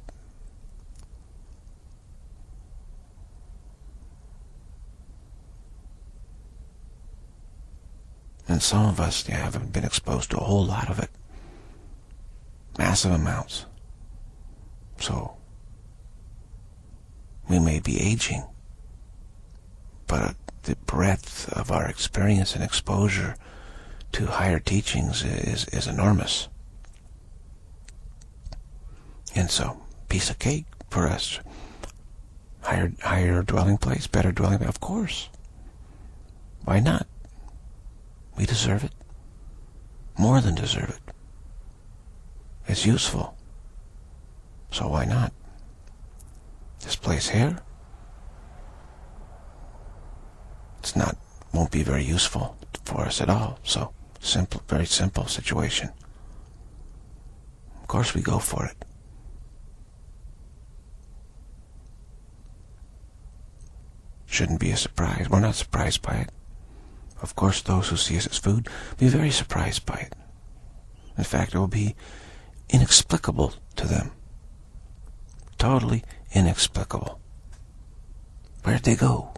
And some of us yeah, haven't been exposed to a whole lot of it. Massive amounts. So, we may be aging, but the breadth of our experience and exposure to higher teachings is, is enormous. And so, piece of cake for us. Higher, higher dwelling place, better dwelling place, of course. Why not? We deserve it. More than deserve it. It's useful. So why not? This place here, it's not, won't be very useful for us at all. So, simple, very simple situation. Of course we go for it. Shouldn't be a surprise. We're not surprised by it. Of course, those who see us as food will be very surprised by it. In fact, it will be inexplicable to them. Totally inexplicable. Where'd they go?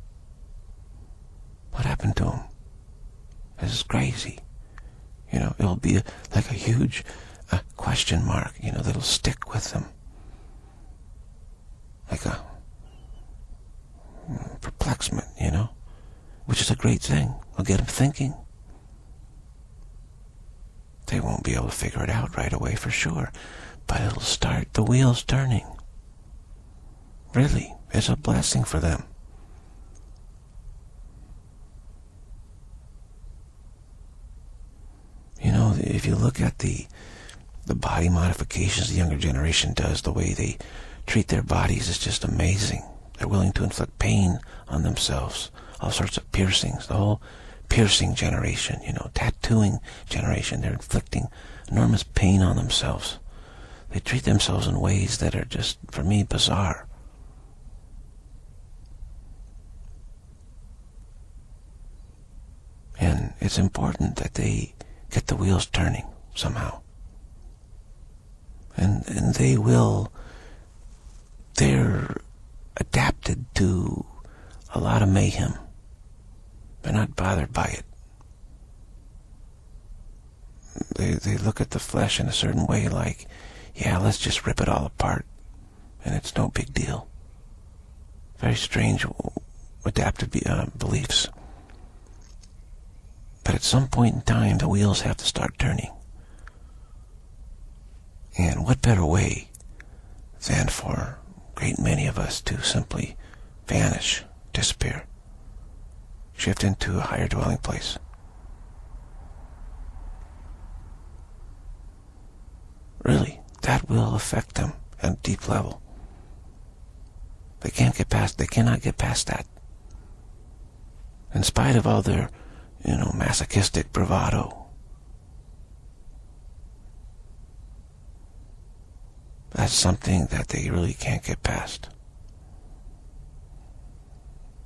What happened to them? This is crazy. You know, it'll be a, like a huge uh, question mark, you know, that'll stick with them. Like a mm, perplexment, you know, which is a great thing. It'll get them thinking. They won't be able to figure it out right away for sure, but it'll start the wheels turning. Really, it's a blessing for them. You know, if you look at the the body modifications the younger generation does, the way they treat their bodies is just amazing. They're willing to inflict pain on themselves, all sorts of piercings, the whole piercing generation, you know, tattooing generation. They're inflicting enormous pain on themselves. They treat themselves in ways that are just, for me, bizarre. And it's important that they get the wheels turning somehow. And and they will, they're adapted to a lot of mayhem. They're not bothered by it. They they look at the flesh in a certain way, like, yeah, let's just rip it all apart, and it's no big deal. Very strange adaptive uh, beliefs. But at some point in time, the wheels have to start turning. And what better way than for a great many of us to simply vanish, disappear, shift into a higher dwelling place. Really, that will affect them at a deep level. They can't get past, they cannot get past that. In spite of all their, you know, masochistic bravado. That's something that they really can't get past.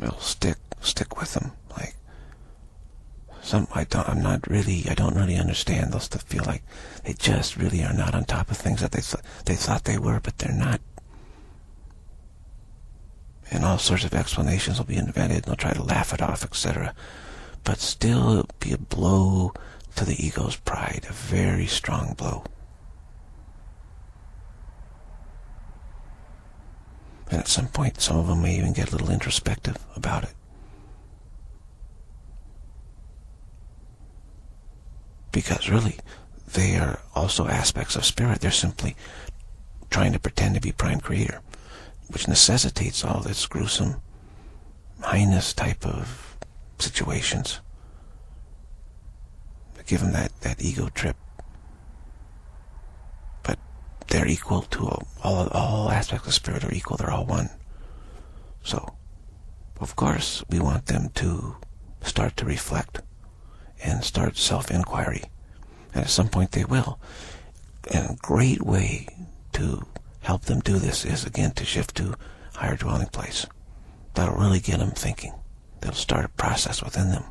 it'll stick stick with them. Like some, I don't, I'm not really, I don't really understand. They'll still feel like they just really are not on top of things that they th- they thought they were, but they're not. And all sorts of explanations will be invented, and they'll try to laugh it off, et cetera. But still, it'll be a blow to the ego's pride, a very strong blow. And at some point, some of them may even get a little introspective about it. Because really, they are also aspects of spirit. They're simply trying to pretend to be Prime Creator, which necessitates all this gruesome highness type of situations. Give them that, that ego trip. But they're equal to all, all, all aspects of spirit are equal. They're all one. So, of course, we want them to start to reflect and start self-inquiry. And at some point they will. And a great way to help them do this is, again, to shift to higher dwelling place. That'll really get them thinking. That'll start a process within them.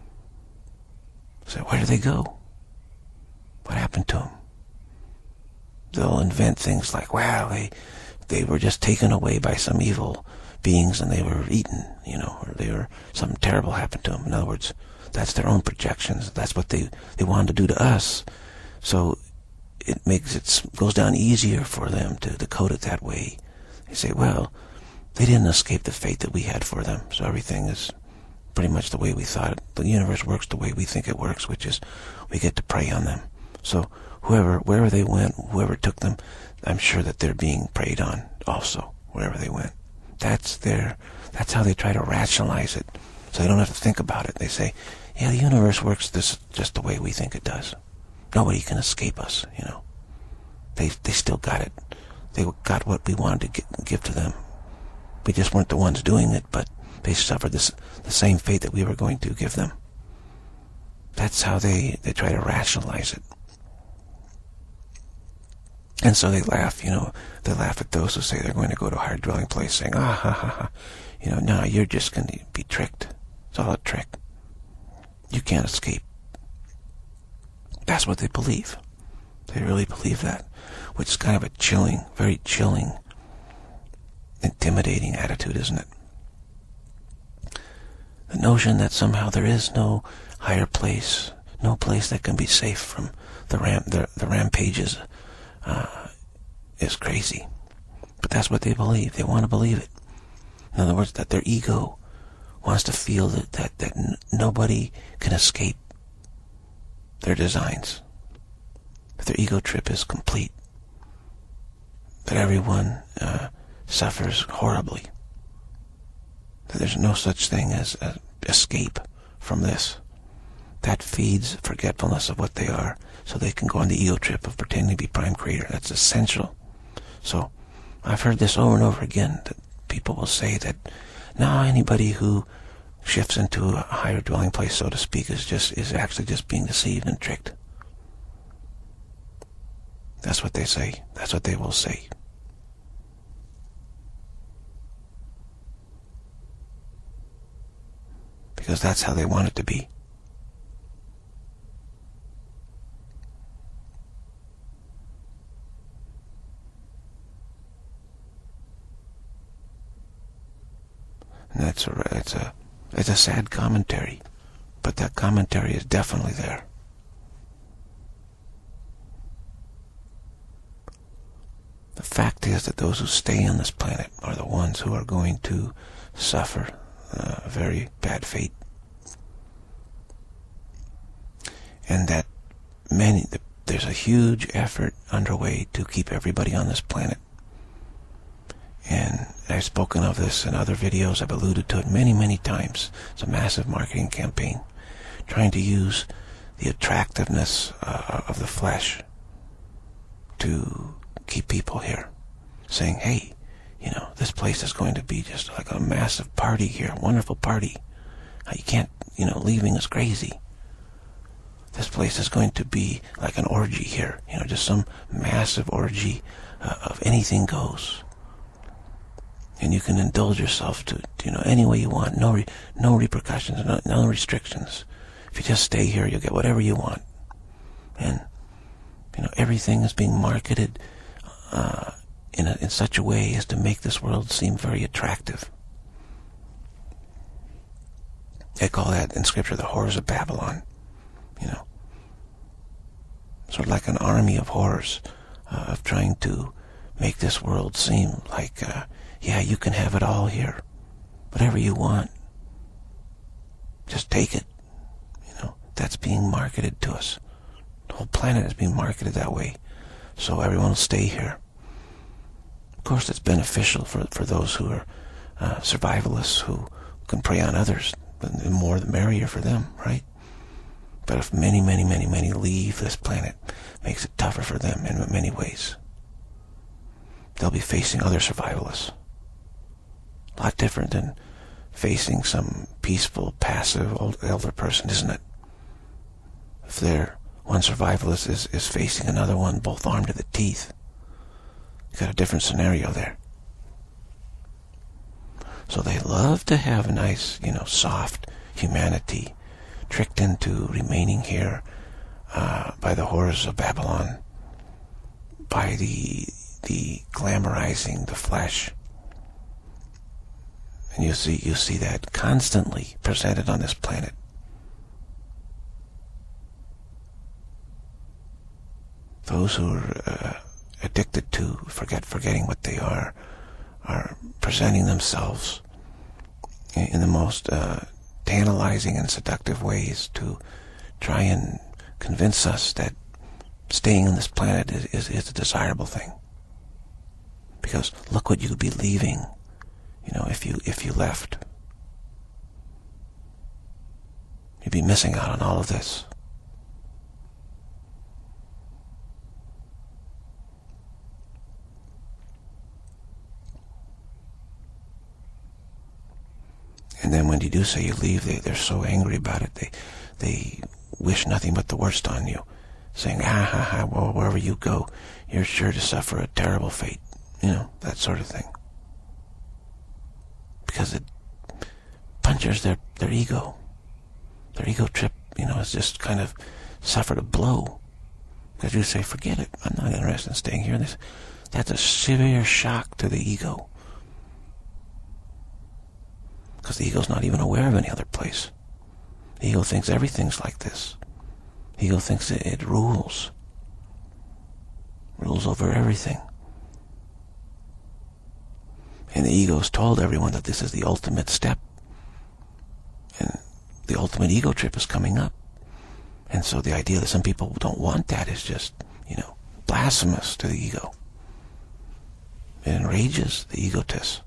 So where do they go? What happened to them? They'll invent things like, well, they, they were just taken away by some evil beings and they were eaten, you know, or they were, something terrible happened to them. In other words, that's their own projections. That's what they, they wanted to do to us. So it makes it goes down easier for them to decode it that way. They say, well, they didn't escape the fate that we had for them, so everything is pretty much the way we thought it. The universe works the way we think it works, which is we get to prey on them. So whoever, wherever they went, whoever took them, I'm sure that they're being preyed on also, wherever they went. That's their, that's how they try to rationalize it. So they don't have to think about it. They say, yeah, the universe works this just the way we think it does. Nobody can escape us, you know. They they still got it. They got what we wanted to get, give to them. We just weren't the ones doing it, but they suffered this the same fate that we were going to give them. That's how they, they try to rationalize it. And so they laugh, you know. They laugh at those who say they're going to go to a higher dwelling place, saying, ah, ha, ha, ha. You know, no, you're just going to be tricked. It's all a trick. You can't escape. That's what they believe. They really believe that, which is kind of a chilling, very chilling, intimidating attitude, isn't it? The notion that somehow there is no higher place, no place that can be safe from the ram, the, the rampages, uh, is crazy. But that's what they believe. They want to believe it. In other words, that their ego wants to feel that, that, that n- nobody can escape their designs. That their ego trip is complete. That everyone uh, suffers horribly. That there's no such thing as uh, escape from this. That feeds forgetfulness of what they are, so they can go on the ego trip of pretending to be Prime Creator. That's essential. So, I've heard this over and over again, that people will say that now anybody who shifts into a higher dwelling place, so to speak, is just is actually just being deceived and tricked. That's what they say. That's what they will say. Because that's how they want it to be. And that's a, it's a, it's a sad commentary, but that commentary is definitely there. The fact is that those who stay on this planet are the ones who are going to suffer a very bad fate. And that many, there's a huge effort underway to keep everybody on this planet. And I've spoken of this in other videos. I've alluded to it many, many times. It's a massive marketing campaign trying to use the attractiveness uh, of the flesh to keep people here. Saying, hey, you know, this place is going to be just like a massive party here, a wonderful party. You can't, you know, leaving is crazy. This place is going to be like an orgy here, you know, just some massive orgy uh, of anything goes. And you can indulge yourself to, you know, any way you want. No, re, no repercussions, no, no restrictions. If you just stay here, you'll get whatever you want. And, you know, everything is being marketed uh, in, a, in such a way as to make this world seem very attractive. They call that in Scripture the horrors of Babylon. You know, sort of like an army of horrors uh, of trying to make this world seem like, uh, yeah, you can have it all here. Whatever you want. Just take it. You know, that's being marketed to us. The whole planet is being marketed that way. So everyone will stay here. Of course, it's beneficial for, for those who are uh, survivalists who can prey on others. The more the merrier for them, right? But if many, many, many, many leave this planet, it makes it tougher for them in many ways. They'll be facing other survivalists. A lot different than facing some peaceful, passive, old, elder person, isn't it? If they're, one survivalist is, is facing another one, both armed to the teeth, you got a different scenario there. So they love to have a nice, you know, soft humanity tricked into remaining here uh, by the horrors of Babylon, by the the glamorizing the flesh. And you see you see that constantly presented on this planet. Those who are uh, addicted to forget forgetting what they are are presenting themselves in the most uh, tantalizing and seductive ways to try and convince us that staying on this planet is, is, is a desirable thing. Because look what you'd be leaving, you know, if you if you left. You'd be missing out on all of this. And then when you do say you leave, they, they're so angry about it. They they wish nothing but the worst on you, saying, ha ha ha, well, wherever you go, you're sure to suffer a terrible fate. You know, that sort of thing. Because it punctures their, their ego. Their ego trip, you know, has just kind of suffered a blow. Because you say, forget it, I'm not interested in staying here. And this, that's a severe shock to the ego. Because the ego's not even aware of any other place. The ego thinks everything's like this. The ego thinks it, it rules. Rules over everything. And the ego's told everyone that this is the ultimate step. And the ultimate ego trip is coming up. And so the idea that some people don't want that is just, you know, blasphemous to the ego. It enrages the egotist.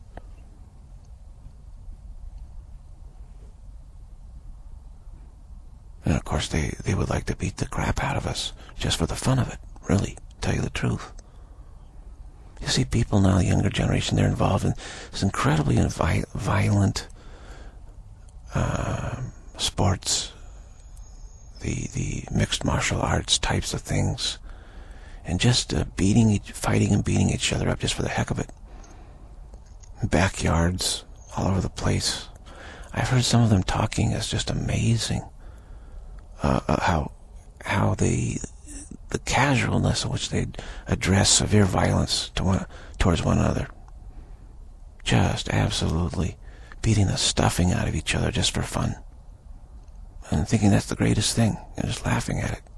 And of course they, they would like to beat the crap out of us just for the fun of it, really, to tell you the truth. You see people now, the younger generation, they're involved in this incredibly vi- violent uh, sports, the the mixed martial arts types of things, and just uh, beating, each, fighting and beating each other up just for the heck of it. Backyards all over the place. I've heard some of them talking. It's just amazing uh, uh, how how they. the casualness in which they address severe violence to one, towards one another. Just absolutely beating the stuffing out of each other just for fun. And thinking that's the greatest thing, and just laughing at it.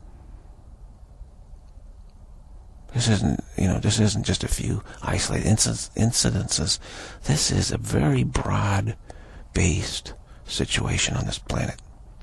This isn't, you know, this isn't just a few isolated incidences. This is a very broad-based situation on this planet.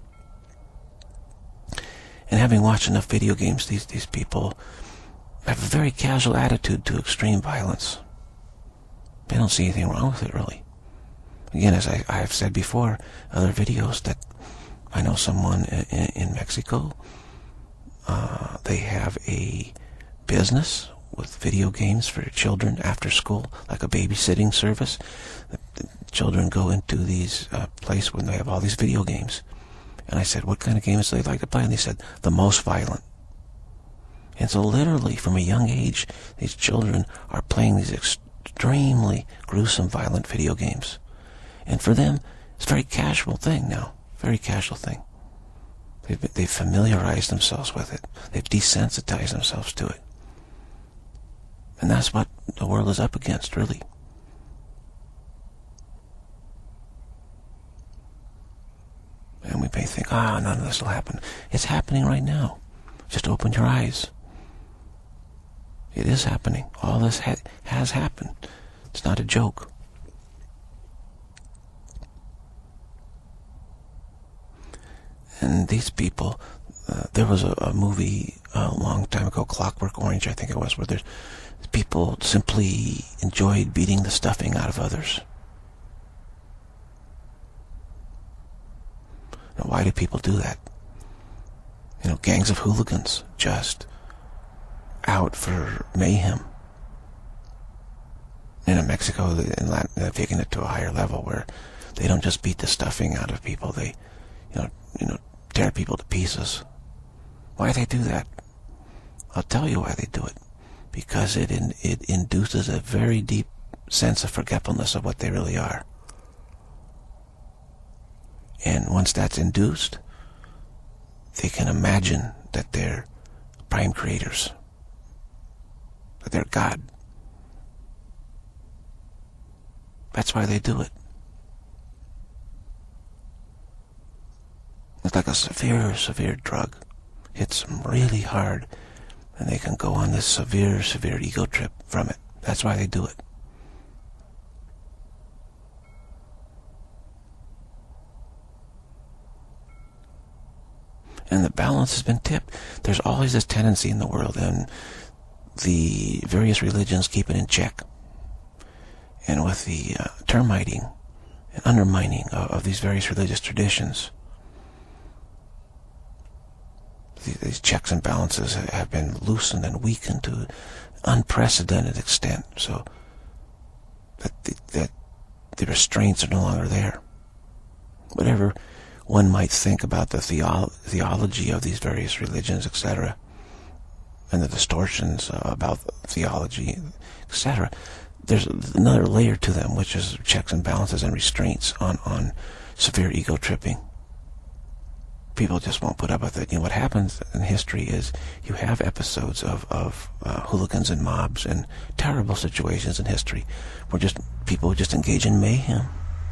And having watched enough video games, these, these people have a very casual attitude to extreme violence. They don't see anything wrong with it, really. Again, as I, I have said before, other videos, that I know someone in, in Mexico, uh, they have a business with video games for children after school, like a babysitting service. The, the children go into these uh, places when they have all these video games. And I said, what kind of games do they like to play? And they said, the most violent. And so literally, from a young age, these children are playing these ex- extremely gruesome, violent video games. And for them, it's a very casual thing now. Very casual thing. They've, they've familiarized themselves with it. They've desensitized themselves to it. And that's what the world is up against, really. And we may think, ah, none of this will happen. It's happening right now. Just open your eyes. It is happening. All this ha has happened. It's not a joke. And these people, uh, there was a, a movie a long time ago, Clockwork Orange, I think it was, where there's people simply enjoyed beating the stuffing out of others. Now, why do people do that? You know, gangs of hooligans just out for mayhem. In Mexico, in Latin, they're taking it to a higher level where they don't just beat the stuffing out of people; they, you know, you know, tear people to pieces. Why do they do that? I'll tell you why they do it. Because it in, it induces a very deep sense of forgetfulness of what they really are. And once that's induced, they can imagine that they're prime creators, that they're God. That's why they do it. It's like a severe, severe drug. Hits them really hard, and they can go on this severe, severe ego trip from it. That's why they do it. And the balance has been tipped. There's always this tendency in the world, and the various religions keep it in check. And with the uh, termiting and undermining of, of these various religious traditions, the, these checks and balances have been loosened and weakened to an unprecedented extent, so that the, that the restraints are no longer there. Whatever one might think about the theo theology of these various religions, et cetera, and the distortions uh, about theology, et cetera, there's another layer to them, which is checks and balances and restraints on, on severe ego tripping. People just won't put up with it. You know, what happens in history is you have episodes of, of uh, hooligans and mobs and terrible situations in history where just people just engage in mayhem.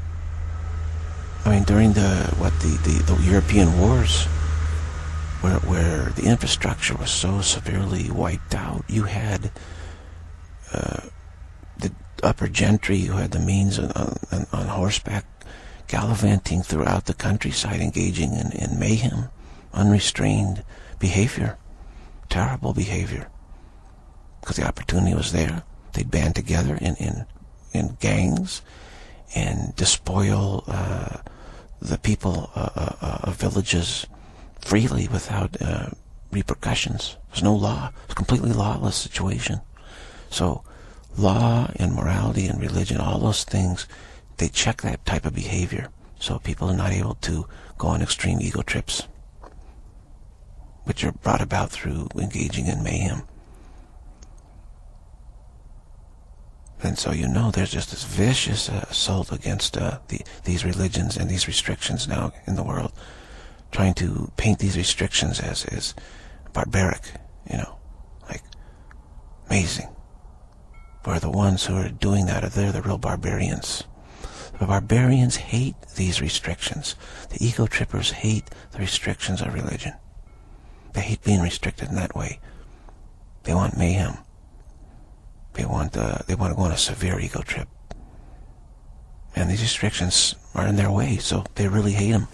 I mean, during the, what, the, the, the European wars, where, where the infrastructure was so severely wiped out, you had uh, the upper gentry who had the means on, on, on horseback gallivanting throughout the countryside, engaging in, in mayhem, unrestrained behavior, terrible behavior, because the opportunity was there. They'd band together in, in, in gangs and despoil uh, the people uh, uh, of villages freely without uh, repercussions. There's no law. It's a completely lawless situation. So law and morality and religion, all those things, they check that type of behavior, so people are not able to go on extreme ego trips, which are brought about through engaging in mayhem. And so, you know, there's just this vicious uh, assault against uh, the, these religions and these restrictions now in the world, trying to paint these restrictions as, as barbaric, you know, like amazing. Where the ones who are doing that, are they're the real barbarians. The barbarians hate these restrictions. The ego trippers hate the restrictions of religion. They hate being restricted in that way. They want mayhem. They want uh, they want to go on a severe ego trip. And these restrictions are in their way, so they really hate them.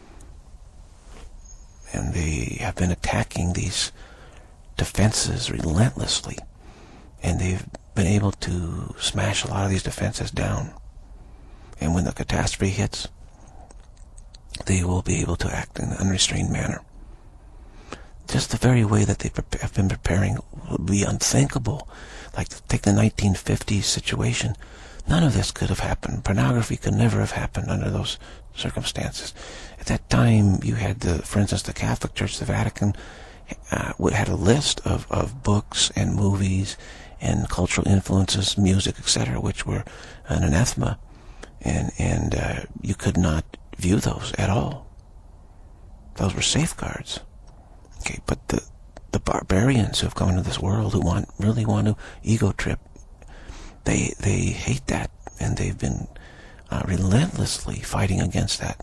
And they have been attacking these defenses relentlessly. And they've been able to smash a lot of these defenses down. And when the catastrophe hits, they will be able to act in an unrestrained manner. Just the very way that they have been preparing will be unthinkable. Like, take the nineteen fifties situation. None of this could have happened. Pornography could never have happened under those circumstances. At that time, you had, the, for instance, the Catholic Church, the Vatican, uh, had a list of, of books and movies and cultural influences, music, et cetera, which were an anathema, and and uh, you could not view those at all. Those were safeguards. Okay, but the the barbarians who have come into this world, who want really want to ego trip, they they hate that, and they've been uh, relentlessly fighting against that.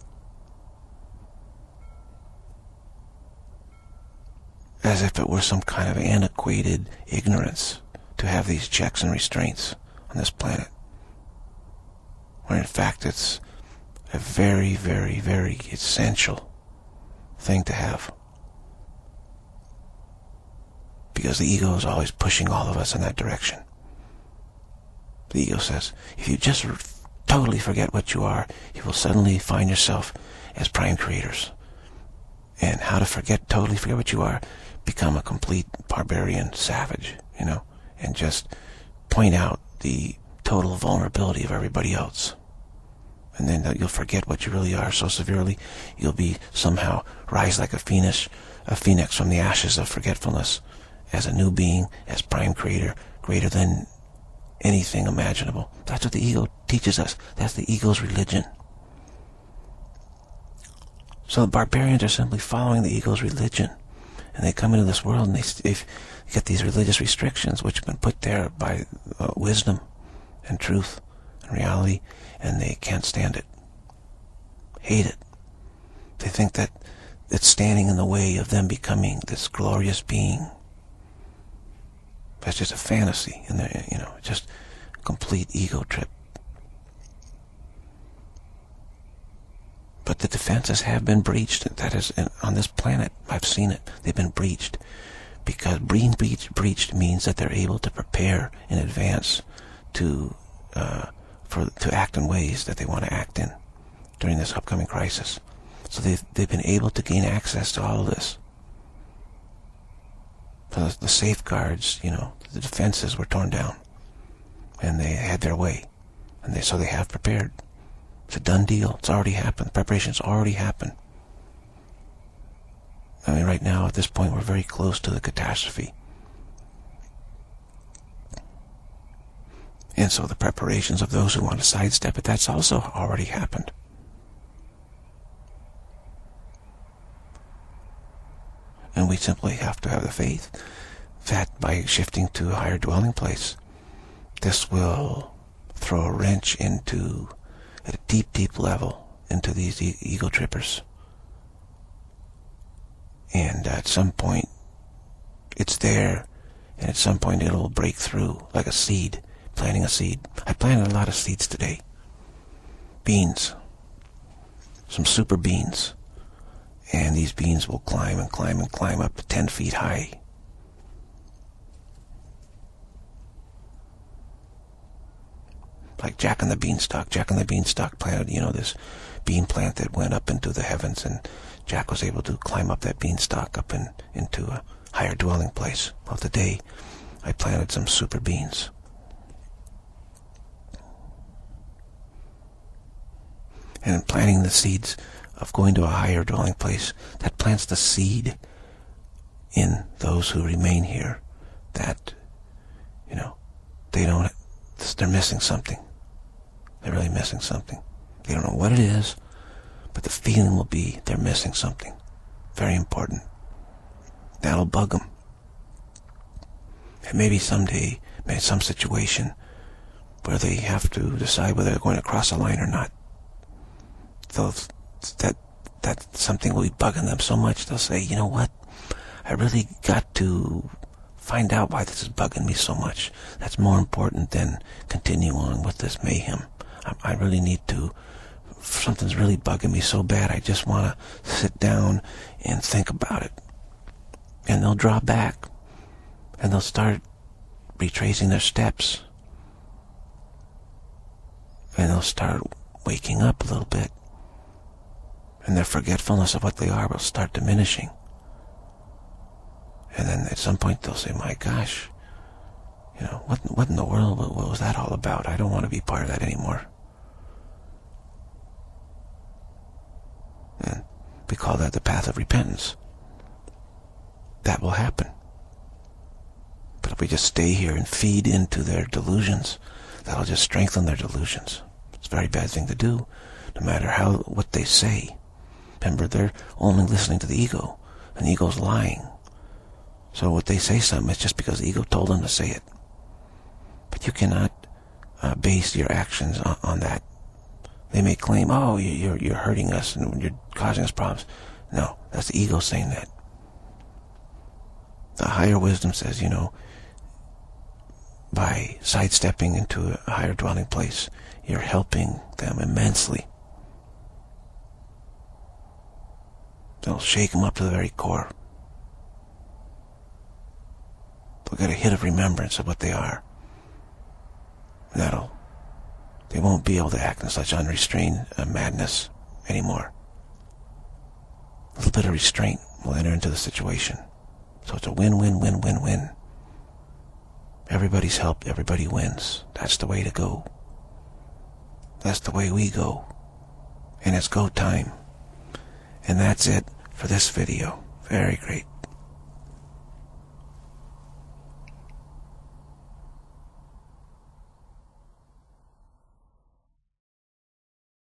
As if it were some kind of antiquated ignorance to have these checks and restraints on this planet. When in fact it's a very, very, very essential thing to have. Because the ego is always pushing all of us in that direction. The ego says, if you just totally forget what you are, you will suddenly find yourself as prime creators. And how to forget, totally forget what you are, become a complete barbarian savage, you know, and just point out the total vulnerability of everybody else. And then you'll forget what you really are so severely, you'll be somehow rise like a phoenix, a phoenix from the ashes of forgetfulness, as a new being, as prime creator, greater than anything imaginable. That's what the ego teaches us. That's the ego's religion. So the barbarians are simply following the ego's religion. And they come into this world and they, they get these religious restrictions which have been put there by uh, wisdom and truth and reality, and they can't stand it. Hate it. They think that it's standing in the way of them becoming this glorious being. That's just a fantasy, and they're, you know, just a complete ego trip. But the defenses have been breached. That is, on this planet, I've seen it. They've been breached. Because being breached, breached means that they're able to prepare in advance to uh, for to act in ways that they want to act in during this upcoming crisis. So they've, they've been able to gain access to all of this. So the, the safeguards, you know, the defenses were torn down. And they had their way. And they so they have prepared. It's a done deal. It's already happened. Preparation's already happened. I mean, right now, at this point, we're very close to the catastrophe. And so the preparations of those who want to sidestep it, that's also already happened. And we simply have to have the faith that by shifting to a higher dwelling place, this will throw a wrench into, at a deep, deep level, into these e- ego trippers. And at some point, it's there, and at some point it'll break through, like a seed, planting a seed. I planted a lot of seeds today. Beans. Some super beans. And these beans will climb and climb and climb up to ten feet high. Like Jack and the Beanstalk. Jack and the Beanstalk planted, you know, this bean plant that went up into the heavens, and Jack was able to climb up that beanstalk up in, into a higher dwelling place. Well, today I planted some super beans. And in planting the seeds of going to a higher dwelling place, that plants the seed in those who remain here that, you know, they don't, they're missing something. They're really missing something. They don't know what it is, but the feeling will be they're missing something very important. That'll bug them. And maybe someday, maybe some situation where they have to decide whether they're going to cross a line or not. They'll, that that something will be bugging them so much, they'll say, you know what, I really got to find out why this is bugging me so much. That's more important than continue on with this mayhem. I, I really need to, something's really bugging me so bad, I just want to sit down and think about it. And they'll draw back, and they'll start retracing their steps. And they'll start waking up a little bit. And their forgetfulness of what they are will start diminishing. And then at some point they'll say, my gosh, you know, what what in the world, what, what was that all about? I don't want to be part of that anymore. And we call that the path of repentance. That will happen. But we just stay here and feed into their delusions, that'll just strengthen their delusions. It's a very bad thing to do, no matter how what they say. Remember, they're only listening to the ego, and the ego's lying. So what they say something, it's just because the ego told them to say it. But you cannot uh, base your actions on, on that. They may claim, oh, you're, you're hurting us and you're causing us problems. No, that's the ego saying that. The higher wisdom says, you know, by sidestepping into a higher dwelling place, you're helping them immensely. They'll shake them up to the very core. They'll get a hit of remembrance of what they are. And that'll, they won't be able to act in such unrestrained uh, madness anymore. A little bit of restraint will enter into the situation. So it's a win-win-win-win-win. Everybody's helped, everybody wins. That's the way to go. That's the way we go. And it's go time. And that's it for this video. Very great.